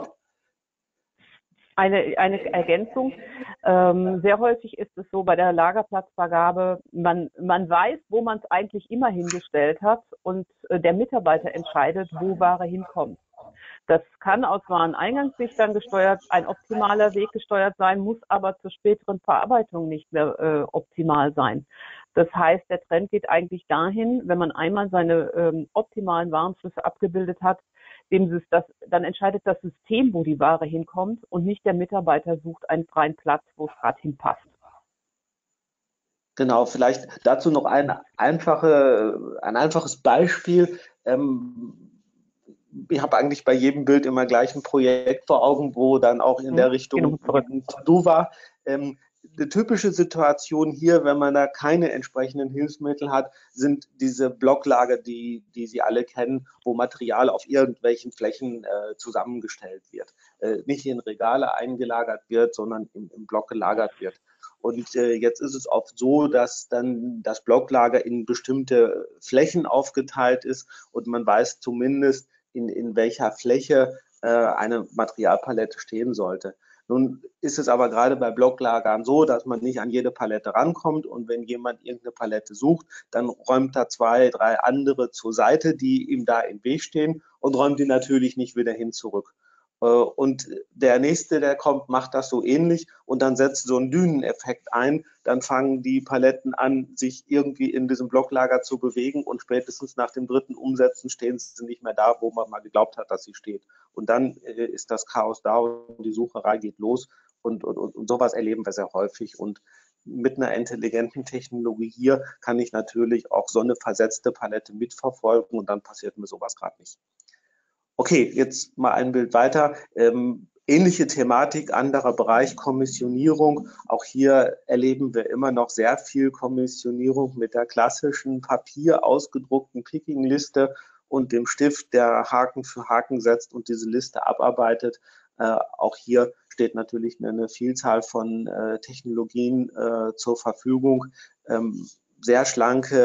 Eine, eine Ergänzung. Ähm, sehr häufig ist es so bei der Lagerplatzvergabe, man, man weiß, wo man es eigentlich immer hingestellt hat und äh, der Mitarbeiter entscheidet, wo Ware hinkommt. Das kann aus Wareneingangslichtern gesteuert, ein optimaler Weg gesteuert sein, muss aber zur späteren Verarbeitung nicht mehr äh, optimal sein. Das heißt, der Trend geht eigentlich dahin, wenn man einmal seine ähm, optimalen Warenflüsse abgebildet hat, dem das, dann entscheidet das System, wo die Ware hinkommt und nicht der Mitarbeiter sucht einen freien Platz, wo es gerade hinpasst. Genau, vielleicht dazu noch ein, einfache, ein einfaches Beispiel. Ähm, ich habe eigentlich bei jedem Bild immer gleich ein Projekt vor Augen, wo dann auch in Hm? der Richtung Zurück. ein To-Do war. Ähm, eine typische Situation hier, wenn man da keine entsprechenden Hilfsmittel hat, sind diese Blocklager, die, die Sie alle kennen, wo Material auf irgendwelchen Flächen äh, zusammengestellt wird. Äh, nicht in Regale eingelagert wird, sondern im, im Block gelagert wird. Und äh, jetzt ist es oft so, dass dann das Blocklager in bestimmte Flächen aufgeteilt ist und man weiß zumindest, in, in welcher Fläche äh, eine Materialpalette stehen sollte. Nun ist es aber gerade bei Blocklagern so, dass man nicht an jede Palette rankommt und wenn jemand irgendeine Palette sucht, dann räumt er zwei, drei andere zur Seite, die ihm da im Weg stehen und räumt die natürlich nicht wieder hin zurück. Und der nächste, der kommt, macht das so ähnlich und dann setzt so ein Düneneffekt ein. Dann fangen die Paletten an, sich irgendwie in diesem Blocklager zu bewegen und spätestens nach dem dritten Umsetzen stehen sie nicht mehr da, wo man mal geglaubt hat, dass sie steht. Und dann äh, ist das Chaos da und die Sucherei geht los und, und, und sowas erleben wir sehr häufig. Und mit einer intelligenten Technologie hier kann ich natürlich auch so eine versetzte Palette mitverfolgen und dann passiert mir sowas gerade nicht. Okay, jetzt mal ein Bild weiter. Ähm, ähnliche Thematik, anderer Bereich, Kommissionierung. Auch hier erleben wir immer noch sehr viel Kommissionierung mit der klassischen Papier ausgedruckten Picking-Liste und dem Stift, der Haken für Haken setzt und diese Liste abarbeitet. Äh, auch hier steht natürlich eine Vielzahl von äh, Technologien äh, zur Verfügung. Ähm, sehr schlanke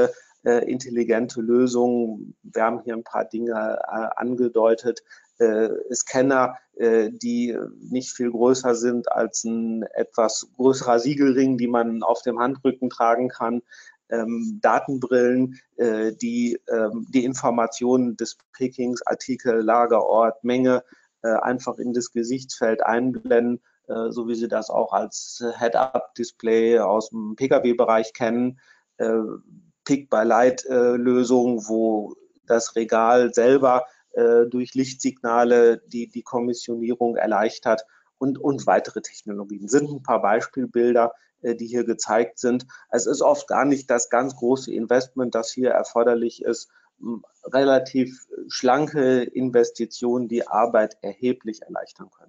äh, intelligente Lösungen. Wir haben hier ein paar Dinge äh, angedeutet. Äh, Scanner, äh, die nicht viel größer sind als ein etwas größerer Siegelring, die man auf dem Handrücken tragen kann. Ähm, Datenbrillen, äh, die ähm, die Informationen des Pickings, Artikel, Lagerort, Menge äh, einfach in das Gesichtsfeld einblenden, äh, so wie Sie das auch als Head-Up-Display aus dem Pkw-Bereich kennen. Äh, Pick-by-Light-Lösung, wo das Regal selber äh, durch Lichtsignale die, die Kommissionierung erleichtert und, und weitere Technologien. Sind ein paar Beispielbilder, die hier gezeigt sind. Es ist oft gar nicht das ganz große Investment, das hier erforderlich ist. Relativ schlanke Investitionen, die Arbeit erheblich erleichtern können.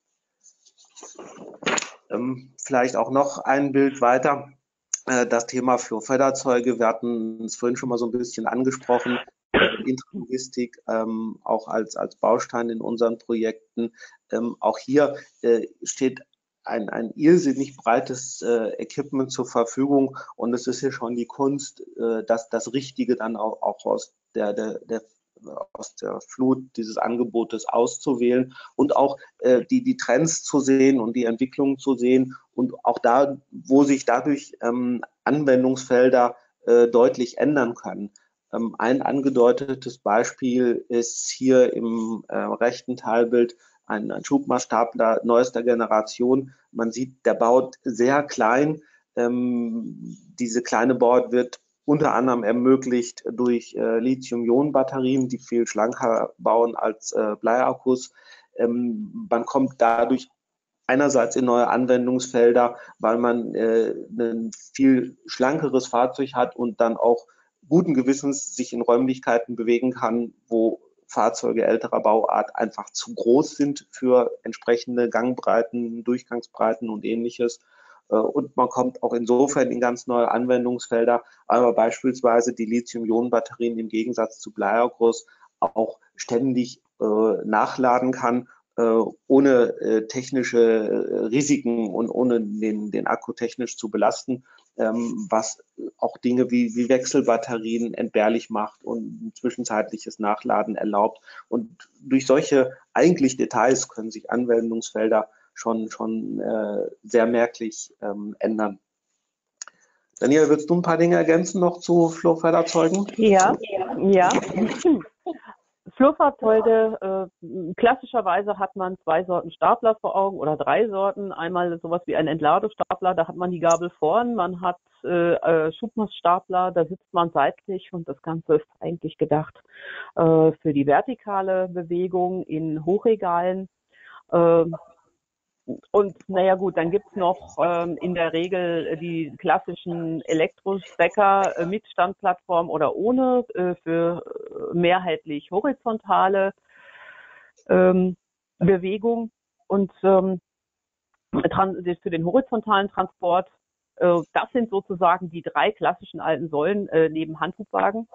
Ähm, vielleicht auch noch ein Bild weiter. Äh, das Thema Flurförderzeuge, wir hatten es vorhin schon mal so ein bisschen angesprochen. Intralogistik ähm, auch als, als Baustein in unseren Projekten. Ähm, auch hier äh, steht ein, ein irrsinnig breites äh, Equipment zur Verfügung und es ist hier schon die Kunst, äh, das, das Richtige dann auch, auch aus der, der, der aus der Flut dieses Angebotes auszuwählen und auch äh, die, die Trends zu sehen und die Entwicklungen zu sehen und auch da, wo sich dadurch ähm, Anwendungsfelder äh, deutlich ändern können. Ähm, ein angedeutetes Beispiel ist hier im äh, rechten Teilbild ein, ein Schubmaßstapler neuester Generation. Man sieht, der baut sehr klein. Ähm, diese kleine Board wird unter anderem ermöglicht durch äh, Lithium-Ionen-Batterien, die viel schlanker bauen als äh, Bleiakkus. Ähm, man kommt dadurch einerseits in neue Anwendungsfelder, weil man äh, ein viel schlankeres Fahrzeug hat und dann auch guten Gewissens sich in Räumlichkeiten bewegen kann, wo Fahrzeuge älterer Bauart einfach zu groß sind für entsprechende Gangbreiten, Durchgangsbreiten und ähnliches. Und man kommt auch insofern in ganz neue Anwendungsfelder, weil man beispielsweise die Lithium-Ionen-Batterien im Gegensatz zu Bleiakkus auch ständig äh, nachladen kann, äh, ohne äh, technische äh, Risiken und ohne den, den Akku technisch zu belasten, ähm, was auch Dinge wie, wie Wechselbatterien entbehrlich macht und ein zwischenzeitliches Nachladen erlaubt. Und durch solche eigentlich Details können sich Anwendungsfelder schon, schon äh, sehr merklich ähm, ändern. Daniela, willst du ein paar Dinge ergänzen noch zu Flurförderzeugen? Ja, ja. Flurfahrzeuge, äh, klassischerweise hat man zwei Sorten Stapler vor Augen oder drei Sorten. Einmal sowas wie ein Entladestapler, da hat man die Gabel vorn, man hat äh, äh, Schubmaßstapler, da sitzt man seitlich und das Ganze ist eigentlich gedacht äh, für die vertikale Bewegung in Hochregalen. Äh, Und naja gut, dann gibt's noch ähm, in der Regel die klassischen Elektrostecker äh, mit Standplattform oder ohne äh, für mehrheitlich horizontale ähm, Bewegung und ähm, für den horizontalen Transport. Äh, das sind sozusagen die drei klassischen alten Säulen äh, neben Handhubwagen.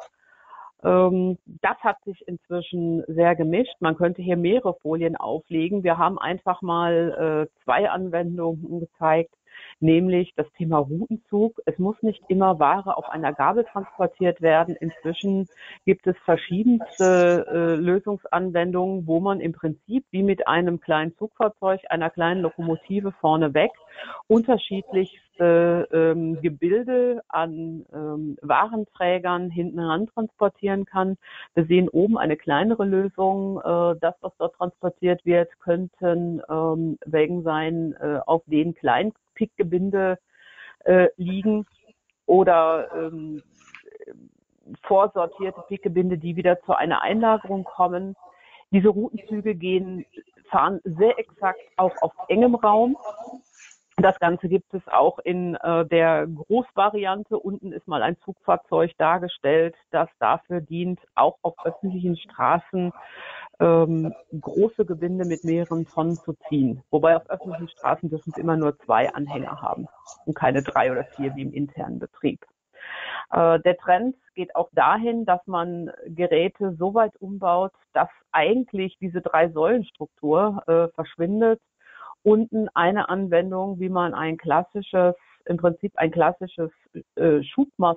Das hat sich inzwischen sehr gemischt. Man könnte hier mehrere Folien auflegen. Wir haben einfach mal äh, zwei Anwendungen gezeigt, nämlich das Thema Routenzug. Es muss nicht immer Ware auf einer Gabel transportiert werden. Inzwischen gibt es verschiedenste äh, Lösungsanwendungen, wo man im Prinzip wie mit einem kleinen Zugfahrzeug, einer kleinen Lokomotive vorneweg unterschiedlichste ähm, Gebilde an ähm, Warenträgern hinten ran transportieren kann. Wir sehen oben eine kleinere Lösung. Äh, das, was dort transportiert wird, könnten ähm, Wägen sein, äh, auf denen Kleinpickgebinde äh, liegen oder ähm, vorsortierte Pickgebinde, die wieder zu einer Einlagerung kommen. Diese Routenzüge gehen, fahren sehr exakt auch auf engem Raum. Das Ganze gibt es auch in äh, der Großvariante. Unten ist mal ein Zugfahrzeug dargestellt, das dafür dient, auch auf öffentlichen Straßen ähm, große Gebinde mit mehreren Tonnen zu ziehen. Wobei auf öffentlichen Straßen dürfen es immer nur zwei Anhänger haben und keine drei oder vier wie im internen Betrieb. Äh, der Trend geht auch dahin, dass man Geräte so weit umbaut, dass eigentlich diese Drei-Säulen-Struktur äh, verschwindet. Unten eine Anwendung, wie man ein klassisches, im Prinzip ein klassisches äh, Schubmast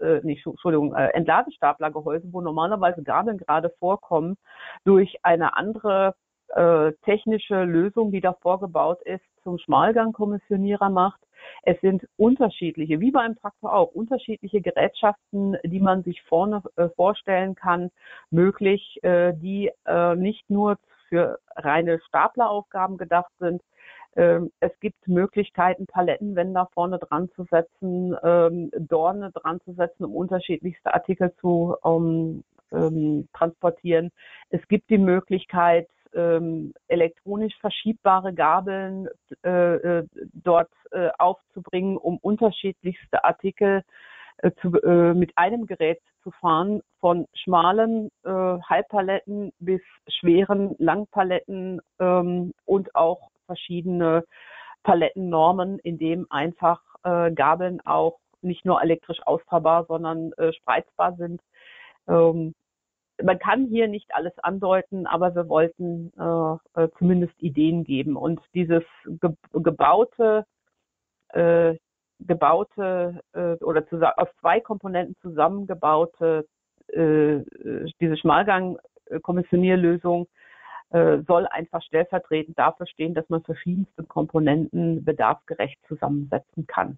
äh, nicht, Entschuldigung, äh, Entladestaplergehäuse, wo normalerweise Gabeln gerade vorkommen, durch eine andere äh, technische Lösung, die da vorgebaut ist, zum Schmalgangkommissionierer macht. Es sind unterschiedliche, wie beim Traktor auch, unterschiedliche Gerätschaften, die man sich vorne äh, vorstellen kann, möglich, äh, die äh, nicht nur für reine Stapleraufgaben gedacht sind. Ähm, es gibt Möglichkeiten, Palettenwänder vorne dran zu setzen, ähm, Dorne dran zu setzen, um unterschiedlichste Artikel zu ähm, ähm, transportieren. Es gibt die Möglichkeit, ähm, elektronisch verschiebbare Gabeln äh, äh, dort äh, aufzubringen, um unterschiedlichste Artikel äh, zu, äh, mit einem Gerät zu fahren, von schmalen äh, Halbpaletten bis schweren Langpaletten ähm, und auch verschiedene Palettennormen, in dem einfach äh, Gabeln auch nicht nur elektrisch ausfahrbar, sondern äh, spreizbar sind. Ähm, man kann hier nicht alles andeuten, aber wir wollten äh, äh, zumindest Ideen geben. Und dieses ge gebaute, äh, gebaute äh, oder aus zwei Komponenten zusammengebaute, äh, diese Schmalgang-Kommissionierlösung äh, soll einfach stellvertretend dafür stehen, dass man verschiedenste Komponenten bedarfsgerecht zusammensetzen kann.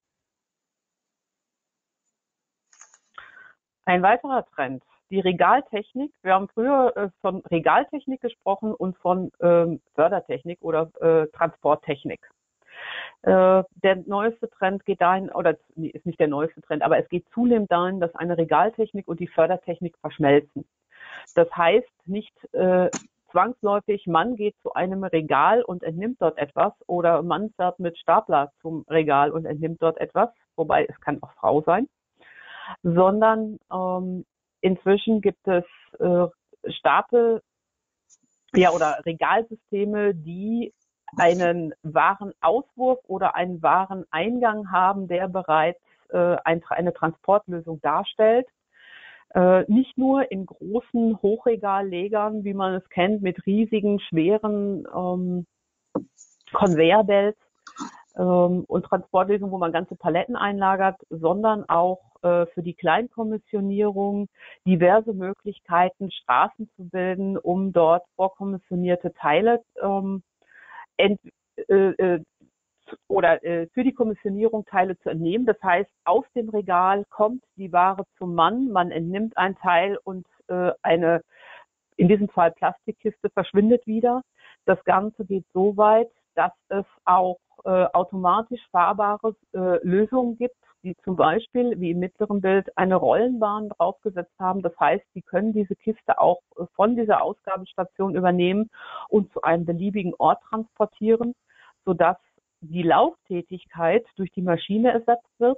Ein weiterer Trend, die Regaltechnik. Wir haben früher äh, von Regaltechnik gesprochen und von ähm, Fördertechnik oder äh, Transporttechnik. Äh, der neueste Trend geht dahin, oder ist nicht der neueste Trend, aber es geht zunehmend dahin, dass eine Regaltechnik und die Fördertechnik verschmelzen. Das heißt nicht äh, zwangsläufig, man geht zu einem Regal und entnimmt dort etwas oder man fährt mit Stapler zum Regal und entnimmt dort etwas, wobei es kann auch Frau sein, sondern ähm, inzwischen gibt es äh, Stapel, ja, oder Regalsysteme, die einen Warenauswurf oder einen Wareneingang haben, der bereits äh, ein, eine Transportlösung darstellt. Äh, nicht nur in großen Hochregallegern, wie man es kennt, mit riesigen, schweren ähm, Conveyor-Belts ähm, und Transportlösungen, wo man ganze Paletten einlagert, sondern auch äh, für die Kleinkommissionierung diverse Möglichkeiten, Straßen zu bilden, um dort vorkommissionierte Teile ähm, ent, äh, äh, oder äh, für die Kommissionierung Teile zu entnehmen. Das heißt, aus dem Regal kommt die Ware zum Mann, man entnimmt ein Teil und äh, eine, in diesem Fall Plastikkiste, verschwindet wieder. Das Ganze geht so weit, dass es auch äh, automatisch fahrbare äh, Lösungen gibt, die zum Beispiel, wie im mittleren Bild, eine Rollenbahn draufgesetzt haben. Das heißt, Sie können diese Kiste auch äh, von dieser Ausgabestation übernehmen und zu einem beliebigen Ort transportieren, sodass die Lauftätigkeit durch die Maschine ersetzt wird,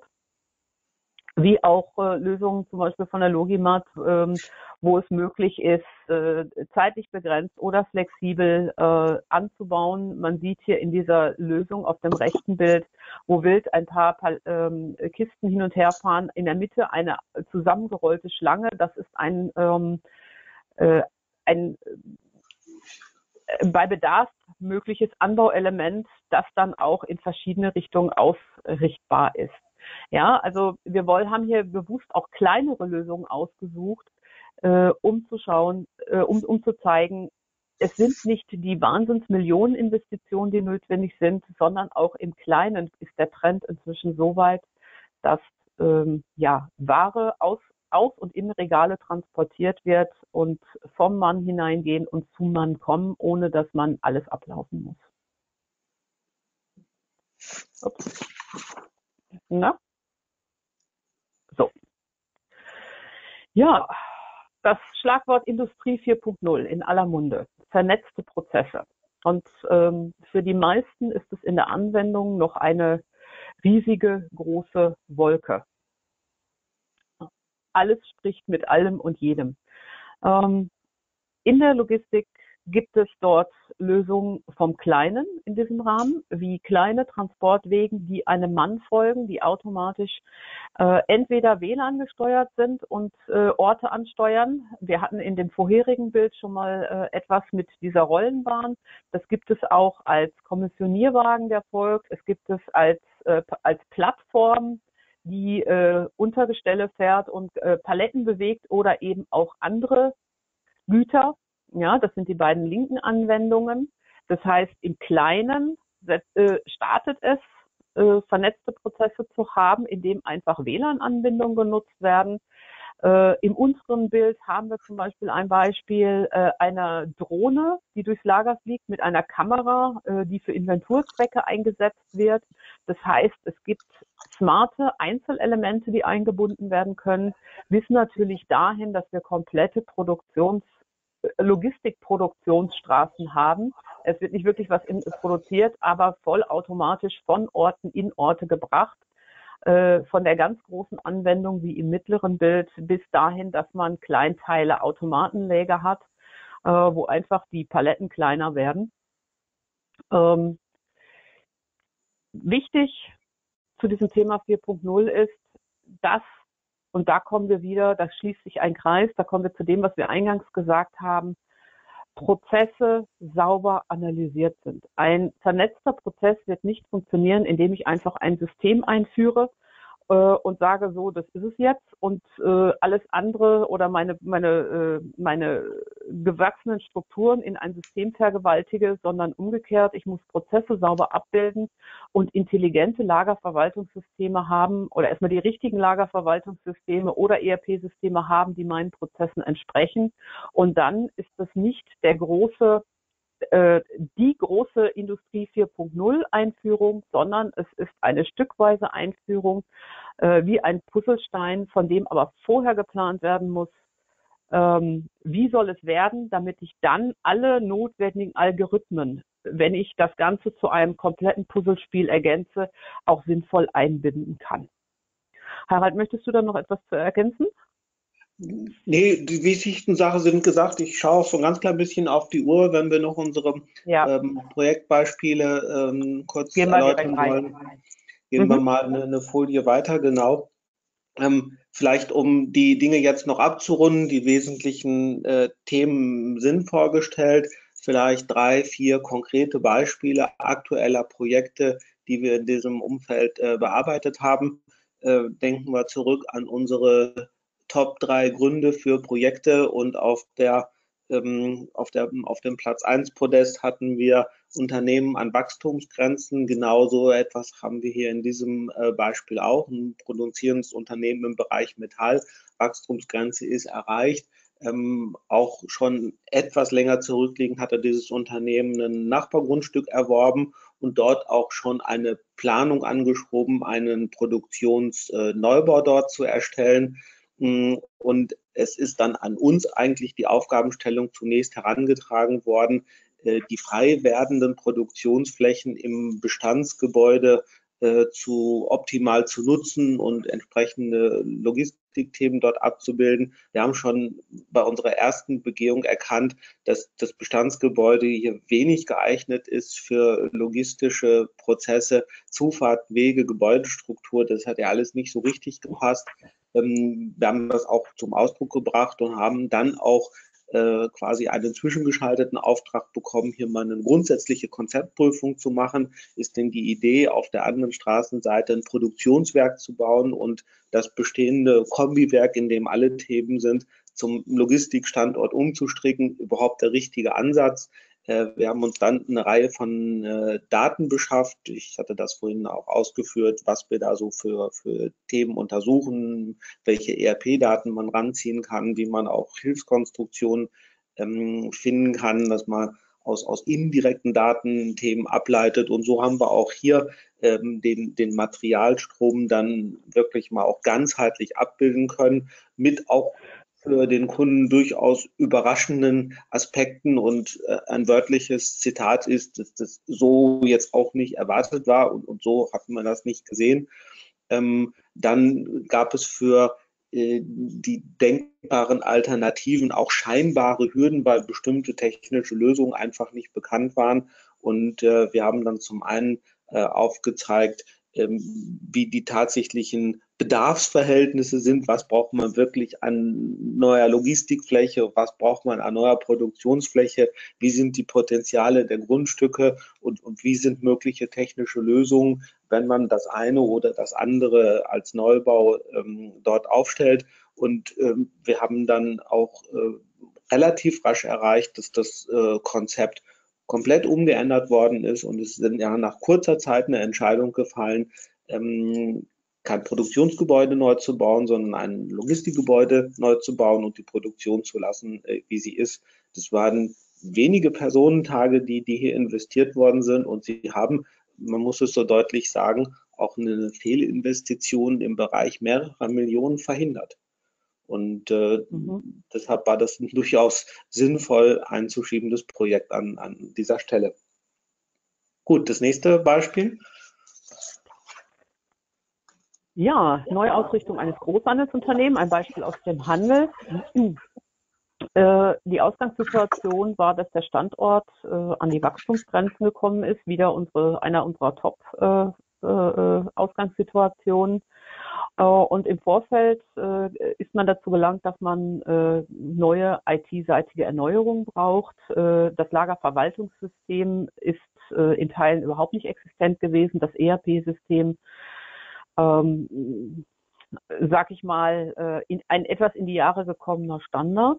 wie auch äh, Lösungen zum Beispiel von der Logimat, ähm, wo es möglich ist, äh, zeitlich begrenzt oder flexibel äh, anzubauen. Man sieht hier in dieser Lösung auf dem rechten Bild, wo wild ein paar ähm, Kisten hin und her fahren, in der Mitte eine zusammengerollte Schlange. Das ist ein, ähm, äh, ein äh, bei Bedarf mögliches Anbauelement, das dann auch in verschiedene Richtungen ausrichtbar ist. Ja, also wir wollen, haben hier bewusst auch kleinere Lösungen ausgesucht, äh, um zu schauen, äh, um, um zu zeigen, es sind nicht die Wahnsinns-Millionen-Investitionen, die notwendig sind, sondern auch im Kleinen ist der Trend inzwischen so weit, dass ähm, ja, Ware aus, aus und in Regale transportiert wird und vom Mann hineingehen und zum Mann kommen, ohne dass man alles ablaufen muss. Ups. Na? So. Ja, das Schlagwort Industrie vier Punkt null in aller Munde. Vernetzte Prozesse. Und ähm, für die meisten ist es in der Anwendung noch eine riesige, große Wolke. Alles spricht mit allem und jedem. Ähm, in der Logistik gibt es dort Lösungen vom Kleinen in diesem Rahmen, wie kleine Transportwegen, die einem Mann folgen, die automatisch äh, entweder W L A N gesteuert sind und äh, Orte ansteuern. Wir hatten in dem vorherigen Bild schon mal äh, etwas mit dieser Rollenbahn. Das gibt es auch als Kommissionierwagen, der folgt. Es gibt es als, äh, als Plattform, die äh, Untergestelle fährt und äh, Paletten bewegt oder eben auch andere Güter. Ja, das sind die beiden linken Anwendungen. Das heißt, im Kleinen äh, startet es, äh, vernetzte Prozesse zu haben, in dem einfach W L A N-Anbindungen genutzt werden. Äh, Im unteren Bild haben wir zum Beispiel ein Beispiel äh, einer Drohne, die durchs Lager fliegt, mit einer Kamera, äh, die für Inventurzwecke eingesetzt wird. Das heißt, es gibt smarte Einzelelemente, die eingebunden werden können, bis natürlich dahin, dass wir komplette Produktions Logistikproduktionsstraßen haben. Es wird nicht wirklich was in, produziert, aber vollautomatisch von Orten in Orte gebracht. Äh, von der ganz großen Anwendung wie im mittleren Bild bis dahin, dass man Kleinteile Automatenläger hat, äh, wo einfach die Paletten kleiner werden. Ähm, wichtig zu diesem Thema vier Punkt null ist, dass, und da kommen wir wieder, da schließt sich ein Kreis, da kommen wir zu dem, was wir eingangs gesagt haben, Prozesse sauber analysiert sind. Ein vernetzter Prozess wird nicht funktionieren, indem ich einfach ein System einführe äh, und sage, so, das ist es jetzt und äh, alles andere oder meine meine äh, meine gewachsenen Strukturen in ein System vergewaltige, sondern umgekehrt, ich muss Prozesse sauber abbilden und intelligente Lagerverwaltungssysteme haben oder erstmal die richtigen Lagerverwaltungssysteme oder E R P-Systeme haben, die meinen Prozessen entsprechen. Und dann ist das nicht der große äh, die große Industrie vier Punkt null Einführung, sondern es ist eine stückweise Einführung äh, wie ein Puzzlestein, von dem aber vorher geplant werden muss, ähm, wie soll es werden, damit ich dann alle notwendigen Algorithmen, wenn ich das Ganze zu einem kompletten Puzzlespiel ergänze, auch sinnvoll einbinden kann. Harald, möchtest du da noch etwas zu ergänzen? Nee, die wichtigsten Sachen sind gesagt. Ich schaue auch so ein ganz klein bisschen auf die Uhr, wenn wir noch unsere Ja. ähm, Projektbeispiele ähm, kurz Gehen wir erläutern direkt rein. wollen. Gehen Mhm. wir mal eine, eine Folie weiter, genau. Ähm, vielleicht um die Dinge jetzt noch abzurunden, die wesentlichen äh, Themen sind vorgestellt. Vielleicht drei, vier konkrete Beispiele aktueller Projekte, die wir in diesem Umfeld äh, bearbeitet haben. Äh, denken wir zurück an unsere Top drei Gründe für Projekte und auf der, ähm, auf der, auf dem Platz eins Podest hatten wir Unternehmen an Wachstumsgrenzen. Genauso etwas haben wir hier in diesem äh, Beispiel auch. Ein produzierendes Unternehmen im Bereich Metall. Wachstumsgrenze ist erreicht. Ähm, auch schon etwas länger zurückliegend hatte dieses Unternehmen ein Nachbargrundstück erworben und dort auch schon eine Planung angeschoben, einen Produktionsneubau äh, dort zu erstellen. Und es ist dann an uns eigentlich die Aufgabenstellung zunächst herangetragen worden, die frei werdenden Produktionsflächen im Bestandsgebäude äh, zu optimal zu nutzen und entsprechende Logistikthemen dort abzubilden. Wir haben schon bei unserer ersten Begehung erkannt, dass das Bestandsgebäude hier wenig geeignet ist für logistische Prozesse, Zufahrt, Wege, Gebäudestruktur. Das hat ja alles nicht so richtig gepasst. Ähm, wir haben das auch zum Ausdruck gebracht und haben dann auch Äh, quasi einen zwischengeschalteten Auftrag bekommen, hier mal eine grundsätzliche Konzeptprüfung zu machen. Ist denn die Idee, auf der anderen Straßenseite ein Produktionswerk zu bauen und das bestehende Kombiwerk, in dem alle Themen sind, zum Logistikstandort umzustricken, überhaupt der richtige Ansatz? Äh, wir haben uns dann eine Reihe von äh, Daten beschafft. Ich hatte das vorhin auch ausgeführt, was wir da so für, für Themen untersuchen, welche E R P-Daten man ranziehen kann, wie man auch Hilfskonstruktionen ähm, finden kann, dass man aus, aus indirekten Daten Themen ableitet. Und so haben wir auch hier ähm, den, den Materialstrom dann wirklich mal auch ganzheitlich abbilden können, mit auch für den Kunden durchaus überraschenden Aspekten. Und äh, ein wörtliches Zitat ist, dass das so jetzt auch nicht erwartet war und, und so hat man das nicht gesehen. Ähm, dann gab es für äh, die denkbaren Alternativen auch scheinbare Hürden, weil bestimmte technische Lösungen einfach nicht bekannt waren. Und äh, wir haben dann zum einen äh, aufgezeigt, ähm, wie die tatsächlichen Bedarfsverhältnisse sind, was braucht man wirklich an neuer Logistikfläche, was braucht man an neuer Produktionsfläche, wie sind die Potenziale der Grundstücke und, und wie sind mögliche technische Lösungen, wenn man das eine oder das andere als Neubau ähm, dort aufstellt. Und ähm, wir haben dann auch äh, relativ rasch erreicht, dass das äh, Konzept komplett umgeändert worden ist und es ist ja nach kurzer Zeit eine Entscheidung gefallen, ähm, kein Produktionsgebäude neu zu bauen, sondern ein Logistikgebäude neu zu bauen und die Produktion zu lassen, äh, wie sie ist. Das waren wenige Personentage, die, die hier investiert worden sind und sie haben, man muss es so deutlich sagen, auch eine Fehlinvestition im Bereich mehrerer Millionen verhindert. Und äh, mhm. deshalb war das ein durchaus sinnvoll einzuschiebendes Projekt an, an dieser Stelle. Gut, das nächste Beispiel. Ja, Neuausrichtung eines Großhandelsunternehmens, ein Beispiel aus dem Handel. Äh, die Ausgangssituation war, dass der Standort äh, an die Wachstumsgrenzen gekommen ist, wieder unsere, einer unserer Top-Ausgangssituationen. Äh, äh, Und im Vorfeld äh, ist man dazu gelangt, dass man äh, neue I T-seitige Erneuerungen braucht. Äh, das Lagerverwaltungssystem ist äh, in Teilen überhaupt nicht existent gewesen. Das E R P-System, ähm, sag ich mal, äh, in, ein etwas in die Jahre gekommener Standard.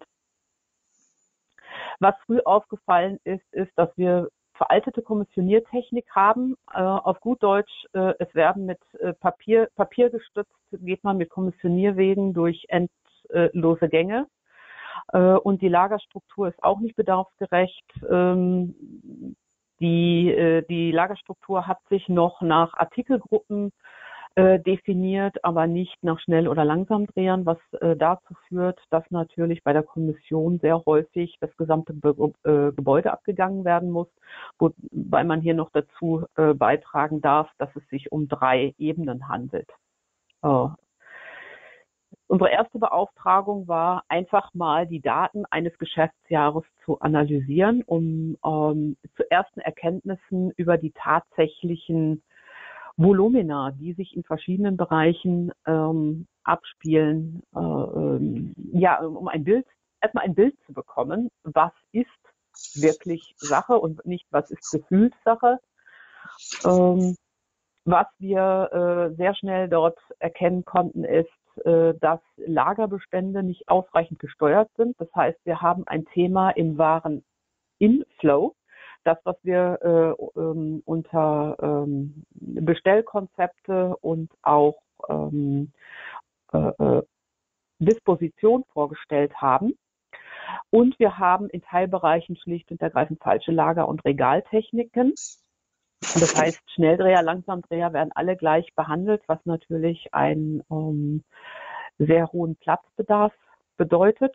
Was früh aufgefallen ist, ist, dass wir veraltete Kommissioniertechnik haben. Äh, auf gut Deutsch, äh, es werden mit äh, Papier, Papier gestützt, geht man mit Kommissionierwegen durch endlose Gänge. Äh, und die Lagerstruktur ist auch nicht bedarfsgerecht. Ähm, die, äh, die Lagerstruktur hat sich noch nach Artikelgruppen äh, definiert, aber nicht nach Schnell- oder Langsamdrehern, was äh, dazu führt, dass natürlich bei der Kommission sehr häufig das gesamte Be äh, Gebäude abgegangen werden muss, wobei man hier noch dazu äh, beitragen darf, dass es sich um drei Ebenen handelt. Äh, unsere erste Beauftragung war, einfach mal die Daten eines Geschäftsjahres zu analysieren, um ähm, zu ersten Erkenntnissen über die tatsächlichen Volumina, die sich in verschiedenen Bereichen ähm, abspielen, äh, ähm, ja, um ein Bild, erstmal ein Bild zu bekommen, was ist wirklich Sache und nicht, was ist Gefühlssache. Ähm, was wir äh, sehr schnell dort erkennen konnten, ist, äh, dass Lagerbestände nicht ausreichend gesteuert sind. Das heißt, wir haben ein Thema im Waren-Inflow. Das, was wir äh, ähm, unter ähm, Bestellkonzepte und auch ähm, äh, Disposition vorgestellt haben. Und wir haben in Teilbereichen schlicht und ergreifend falsche Lager- und Regaltechniken. Das heißt, Schnelldreher, Langsamdreher werden alle gleich behandelt, was natürlich einen ähm, sehr hohen Platzbedarf bedeutet.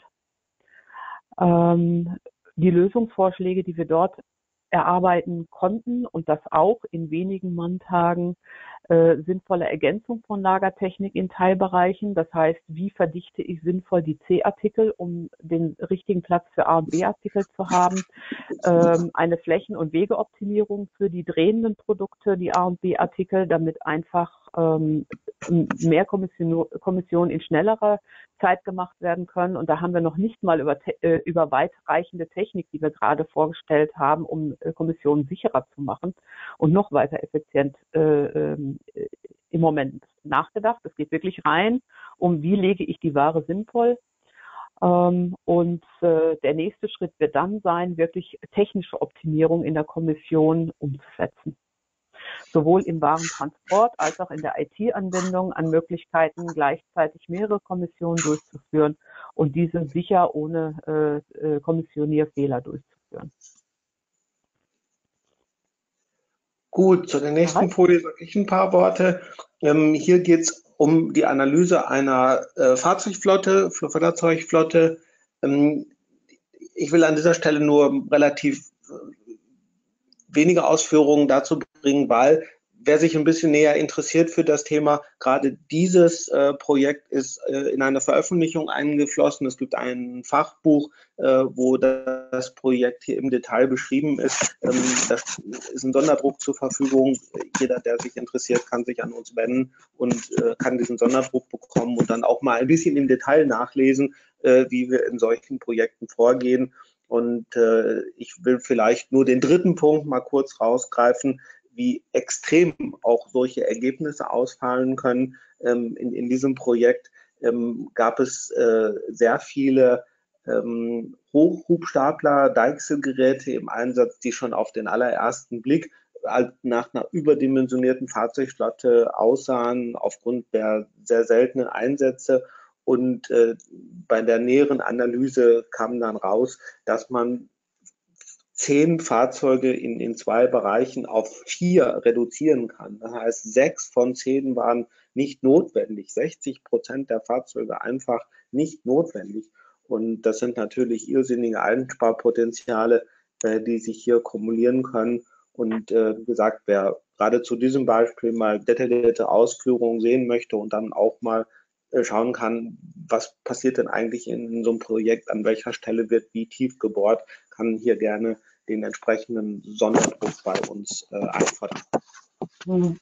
Ähm, die Lösungsvorschläge, die wir dort erarbeiten konnten und das auch in wenigen Manntagen, äh, sinnvolle Ergänzung von Lagertechnik in Teilbereichen. Das heißt, wie verdichte ich sinnvoll die C-Artikel, um den richtigen Platz für A- und B-Artikel zu haben. Ähm, eine Flächen- und Wegeoptimierung für die drehenden Produkte, die A- und B-Artikel, damit einfach ähm, mehr Kommission, Kommission in schnellerer Zeit gemacht werden können. Und da haben wir noch nicht mal über, äh, über weitreichende Technik, die wir gerade vorgestellt haben, um äh, Kommissionen sicherer zu machen und noch weiter effizient äh, äh, im Moment nachgedacht. Es geht wirklich rein, um wie lege ich die Ware sinnvoll. Ähm, und äh, der nächste Schritt wird dann sein, wirklich technische Optimierung in der Kommission umzusetzen. Sowohl im Warentransport als auch in der I T-Anbindung an Möglichkeiten, gleichzeitig mehrere Kommissionen durchzuführen und diese sicher ohne äh, äh, Kommissionierfehler durchzuführen. Gut, zu der nächsten Folie sage ich ein paar Worte. Ähm, hier geht es um die Analyse einer äh, Fahrzeugflotte, Fahrzeugflotte. Ähm, ich will an dieser Stelle nur relativ äh, wenige Ausführungen dazu bringen, weil wer sich ein bisschen näher interessiert für das Thema, gerade dieses äh, Projekt ist äh, in eine Veröffentlichung eingeflossen. Es gibt ein Fachbuch, äh, wo das Projekt hier im Detail beschrieben ist. Ähm, da ist ein Sonderdruck zur Verfügung. Jeder, der sich interessiert, kann sich an uns wenden und äh, kann diesen Sonderdruck bekommen und dann auch mal ein bisschen im Detail nachlesen, äh, wie wir in solchen Projekten vorgehen. Und äh, ich will vielleicht nur den dritten Punkt mal kurz rausgreifen, wie extrem auch solche Ergebnisse ausfallen können. Ähm, in, in diesem Projekt ähm, gab es äh, sehr viele ähm, Hochhubstapler, Deichselgeräte im Einsatz, die schon auf den allerersten Blick nach einer überdimensionierten Fahrzeugflotte aussahen, aufgrund der sehr seltenen Einsätze. Und äh, bei der näheren Analyse kam dann raus, dass man zehn Fahrzeuge in, in zwei Bereichen auf vier reduzieren kann. Das heißt, sechs von zehn waren nicht notwendig. sechzig Prozent der Fahrzeuge einfach nicht notwendig. Und das sind natürlich irrsinnige Einsparpotenziale, äh, die sich hier kumulieren können. Und äh, wie gesagt, wer gerade zu diesem Beispiel mal detaillierte Ausführungen sehen möchte und dann auch mal äh, schauen kann, was passiert denn eigentlich in, in so einem Projekt, an welcher Stelle wird wie tief gebohrt, kann hier gerne den entsprechenden Sonderdruck bei uns äh, einfordern. Mhm.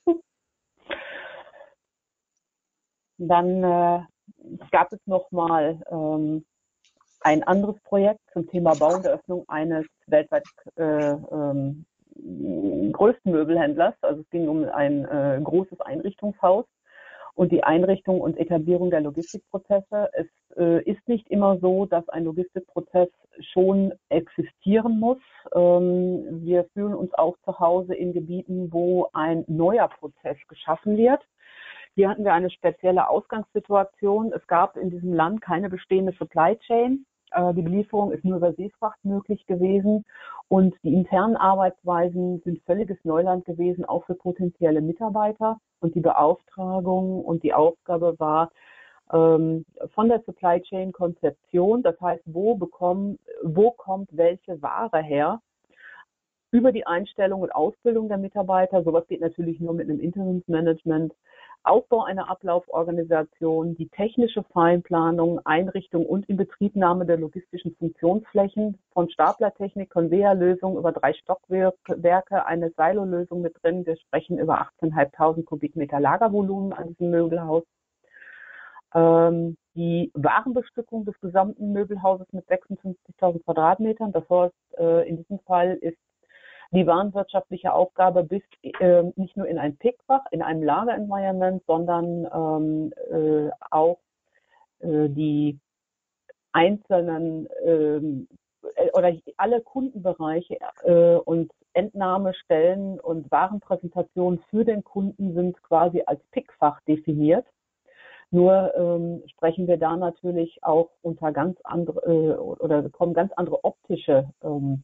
Dann äh, gab es nochmal ähm, ein anderes Projekt zum Thema Bau und Eröffnung eines weltweit äh, ähm, größten Möbelhändlers. Also es ging um ein äh, großes Einrichtungshaus und die Einrichtung und Etablierung der Logistikprozesse. Es äh, ist nicht immer so, dass ein Logistikprozess schon existieren muss. Ähm, wir fühlen uns auch zu Hause in Gebieten, wo ein neuer Prozess geschaffen wird. Hier hatten wir eine spezielle Ausgangssituation. Es gab in diesem Land keine bestehende Supply Chain. Äh, die Belieferung ist nur über Seefracht möglich gewesen und die internen Arbeitsweisen sind völliges Neuland gewesen, auch für potenzielle Mitarbeiter. Und die Beauftragung und die Aufgabe war ähm, von der Supply Chain Konzeption, das heißt, wo bekommen, wo kommt welche Ware her, über die Einstellung und Ausbildung der Mitarbeiter. Sowas geht natürlich nur mit einem Interimsmanagement. Aufbau einer Ablauforganisation, die technische Feinplanung, Einrichtung und Inbetriebnahme der logistischen Funktionsflächen, von Staplertechnik, Conveyorlösung über drei Stockwerke, eine Silo-Lösung mit drin. Wir sprechen über achtzehntausendfünfhundert Kubikmeter Lagervolumen an diesem Möbelhaus. Ähm, die Warenbestückung des gesamten Möbelhauses mit sechsundfünfzigtausend Quadratmetern. Das heißt, äh, in diesem Fall ist die warenwirtschaftliche Aufgabe bis äh, nicht nur in ein Pickfach, in einem Lager-Environment, sondern ähm, äh, auch äh, die einzelnen äh, oder alle Kundenbereiche äh, und Entnahmestellen und Warenpräsentationen für den Kunden sind quasi als Pickfach definiert. Nur ähm, sprechen wir da natürlich auch unter ganz andere äh, oder kommen ganz andere optische ähm,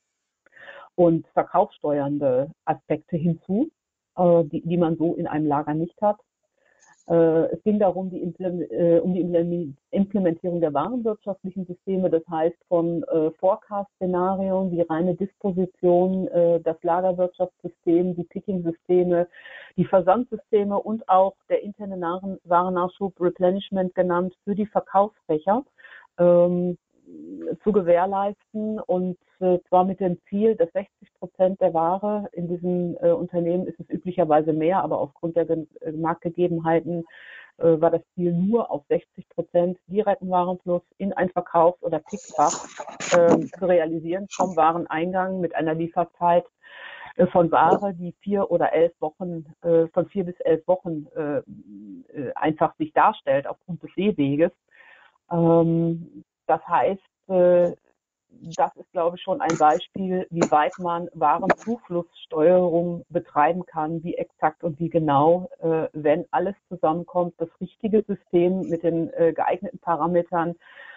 und verkaufssteuernde Aspekte hinzu, äh, die, die man so in einem Lager nicht hat. Äh, es ging darum, die äh, um die Implementierung der warenwirtschaftlichen Systeme, das heißt von äh, Forecast-Szenarien, die reine Disposition, äh, das Lagerwirtschaftssystem, die Picking-Systeme, die Versandsysteme und auch der interne Warennachschub, Replenishment genannt, für die Verkaufsfächer. Ähm, zu gewährleisten und äh, zwar mit dem Ziel, dass sechzig Prozent der Ware in diesem äh, Unternehmen ist es üblicherweise mehr, aber aufgrund der äh, Marktgegebenheiten äh, war das Ziel nur auf sechzig Prozent direkten Warenfluss in ein Verkaufs- oder Pickfach äh, zu realisieren vom Wareneingang mit einer Lieferzeit äh, von Ware, die vier oder elf Wochen, äh, von vier bis elf Wochen äh, äh, einfach sich darstellt aufgrund des Seeweges. Ähm, Das heißt, das ist, glaube ich, schon ein Beispiel, wie weit man Warenzuflusssteuerung betreiben kann, wie exakt und wie genau, wenn alles zusammenkommt, das richtige System mit den geeigneten Parametern,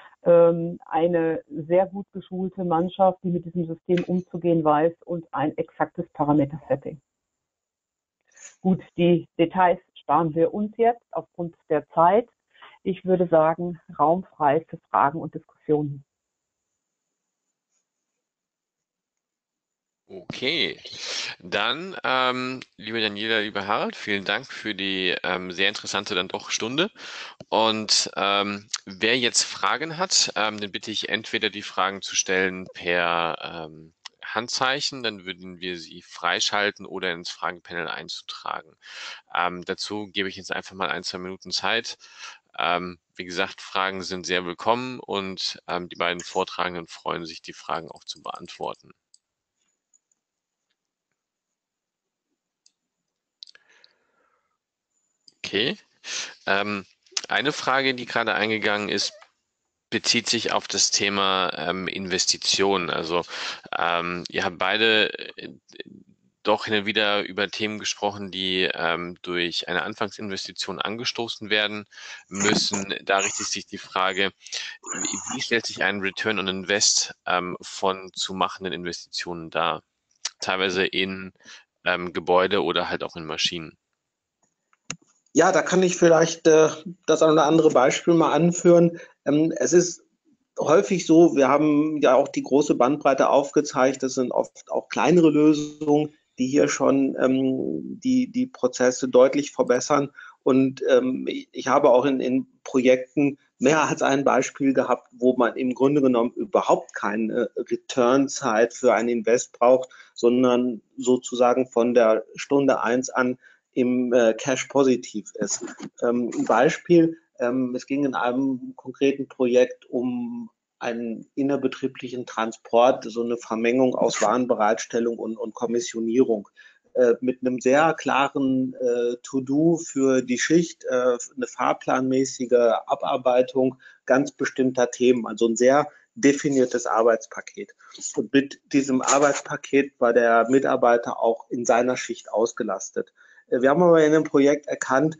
eine sehr gut geschulte Mannschaft, die mit diesem System umzugehen weiß und ein exaktes Parameter-Setting. Gut, die Details sparen wir uns jetzt aufgrund der Zeit. Ich würde sagen, Raum frei für Fragen und Diskussionen. Okay, dann, ähm, liebe Daniela, lieber Harald, vielen Dank für die ähm, sehr interessante dann doch Stunde. Und ähm, wer jetzt Fragen hat, ähm, den bitte ich entweder die Fragen zu stellen per ähm, Handzeichen, dann würden wir sie freischalten oder ins Fragenpanel einzutragen. Ähm, dazu gebe ich jetzt einfach mal ein, zwei Minuten Zeit. Ähm, wie gesagt, Fragen sind sehr willkommen und ähm, die beiden Vortragenden freuen sich, die Fragen auch zu beantworten. Okay. Ähm, eine Frage, die gerade eingegangen ist, bezieht sich auf das Thema ähm, Investitionen. Also ähm, ihr habt beide äh, doch hin und wieder über Themen gesprochen, die ähm, durch eine Anfangsinvestition angestoßen werden müssen. Da richtet sich die Frage, wie, wie stellt sich ein Return on Invest ähm, von zu machenden Investitionen dar? Teilweise in ähm, Gebäude oder halt auch in Maschinen. Ja, da kann ich vielleicht äh, das ein oder andere Beispiel mal anführen. Ähm, es ist häufig so, wir haben ja auch die große Bandbreite aufgezeigt, das sind oft auch kleinere Lösungen, die hier schon ähm, die, die Prozesse deutlich verbessern. Und ähm, ich habe auch in, in Projekten mehr als ein Beispiel gehabt, wo man im Grunde genommen überhaupt keine Return-Zeit für ein Invest braucht, sondern sozusagen von der Stunde eins an im äh, Cash positiv ist. Ähm, ein Beispiel, ähm, es ging in einem konkreten Projekt um einen innerbetrieblichen Transport, so eine Vermengung aus Warenbereitstellung und, und Kommissionierung äh, mit einem sehr klaren äh, To-Do für die Schicht, äh, eine fahrplanmäßige Abarbeitung ganz bestimmter Themen, also ein sehr definiertes Arbeitspaket. Und mit diesem Arbeitspaket war der Mitarbeiter auch in seiner Schicht ausgelastet. Wir haben aber in dem Projekt erkannt,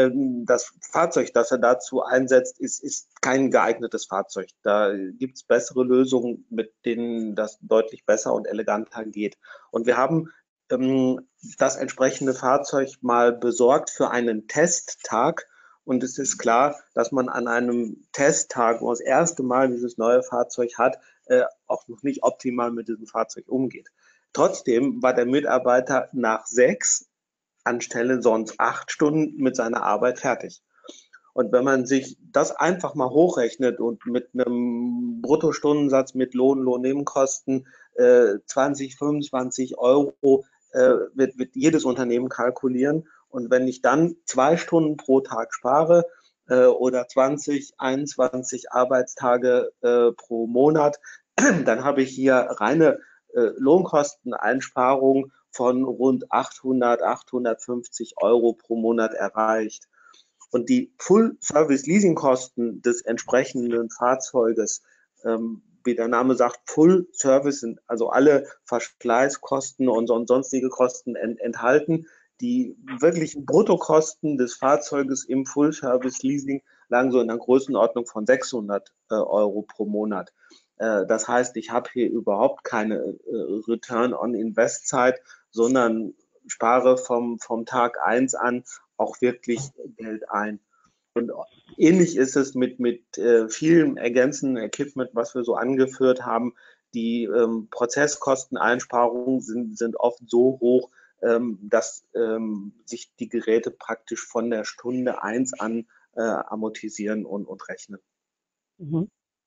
das Fahrzeug, das er dazu einsetzt, ist, ist kein geeignetes Fahrzeug. Da gibt es bessere Lösungen, mit denen das deutlich besser und eleganter geht. Und wir haben ähm, das entsprechende Fahrzeug mal besorgt für einen Testtag. Und es ist klar, dass man an einem Testtag, wo das erste Mal dieses neue Fahrzeug hat, äh, auch noch nicht optimal mit diesem Fahrzeug umgeht. Trotzdem war der Mitarbeiter nach sechs anstelle sonst acht Stunden mit seiner Arbeit fertig. Und wenn man sich das einfach mal hochrechnet und mit einem Bruttostundensatz mit Lohn, Lohnnebenkosten äh, zwanzig, fünfundzwanzig Euro äh, wird, wird jedes Unternehmen kalkulieren. Und wenn ich dann zwei Stunden pro Tag spare äh, oder zwanzig, einundzwanzig Arbeitstage äh, pro Monat, dann habe ich hier reine äh, Lohnkosteneinsparung von rund achthundert, achthundertfünfzig Euro pro Monat erreicht. Und die Full-Service-Leasing-Kosten des entsprechenden Fahrzeuges, ähm, wie der Name sagt, Full-Service sind also alle Verschleißkosten und, und sonstige Kosten ent, enthalten. Die wirklichen Bruttokosten des Fahrzeuges im Full-Service-Leasing lagen so in der Größenordnung von sechshundert äh, Euro pro Monat. Äh, das heißt, ich habe hier überhaupt keine äh, Return-on-Invest-Zeit, sondern spare vom, vom Tag eins an auch wirklich Geld ein. Und ähnlich ist es mit, mit äh, vielen ergänzenden Equipment, was wir so angeführt haben. Die ähm, Prozesskosteneinsparungen sind, sind oft so hoch, ähm, dass ähm, sich die Geräte praktisch von der Stunde eins an äh, amortisieren und, und rechnen. Mhm.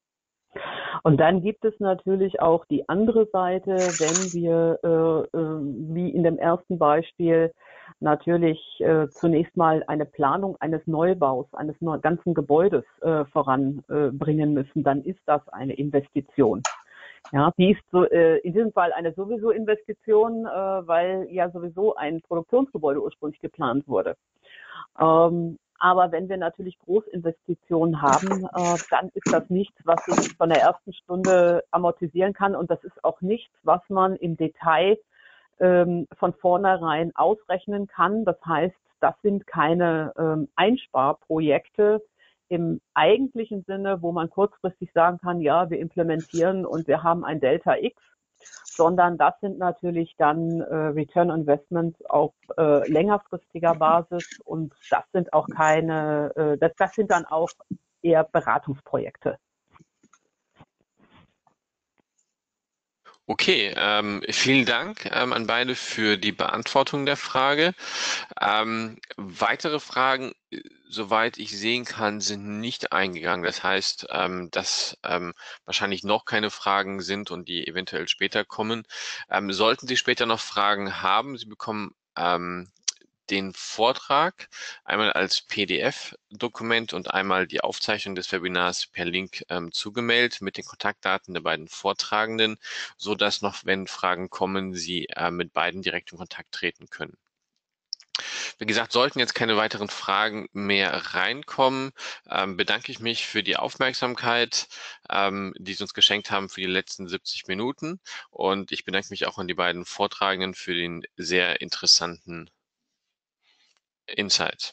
Und dann gibt es natürlich auch die andere Seite, wenn wir, äh, äh, wie in dem ersten Beispiel, natürlich äh, zunächst mal eine Planung eines Neubaus, eines neu ganzen Gebäudes äh, voranbringen äh, müssen, dann ist das eine Investition. Ja, die ist so, äh, in diesem Fall eine sowieso Investition, äh, weil ja sowieso ein Produktionsgebäude ursprünglich geplant wurde. Ähm, aber wenn wir natürlich Großinvestitionen haben, äh, dann ist das nichts, was sich von der ersten Stunde amortisieren kann. Und das ist auch nichts, was man im Detail ähm, von vornherein ausrechnen kann. Das heißt, das sind keine ähm, Einsparprojekte im eigentlichen Sinne, wo man kurzfristig sagen kann, ja, wir implementieren und wir haben ein Delta X, sondern das sind natürlich dann äh, Return on Investments auf äh, längerfristiger Basis und das sind auch keine, äh, das, das sind dann auch eher Beratungsprojekte. Okay, ähm, vielen Dank ähm, an beide für die Beantwortung der Frage. Ähm, weitere Fragen, äh, soweit ich sehen kann, sind nicht eingegangen. Das heißt, ähm, dass ähm, wahrscheinlich noch keine Fragen sind und die eventuell später kommen. Ähm, sollten Sie später noch Fragen haben, Sie bekommen ähm, den Vortrag einmal als P D F-Dokument und einmal die Aufzeichnung des Webinars per Link ähm, zugemailt mit den Kontaktdaten der beiden Vortragenden, so dass noch, wenn Fragen kommen, Sie äh, mit beiden direkt in Kontakt treten können. Wie gesagt, sollten jetzt keine weiteren Fragen mehr reinkommen, ähm, bedanke ich mich für die Aufmerksamkeit, ähm, die Sie uns geschenkt haben für die letzten siebzig Minuten. Und ich bedanke mich auch an die beiden Vortragenden für den sehr interessanten Insight.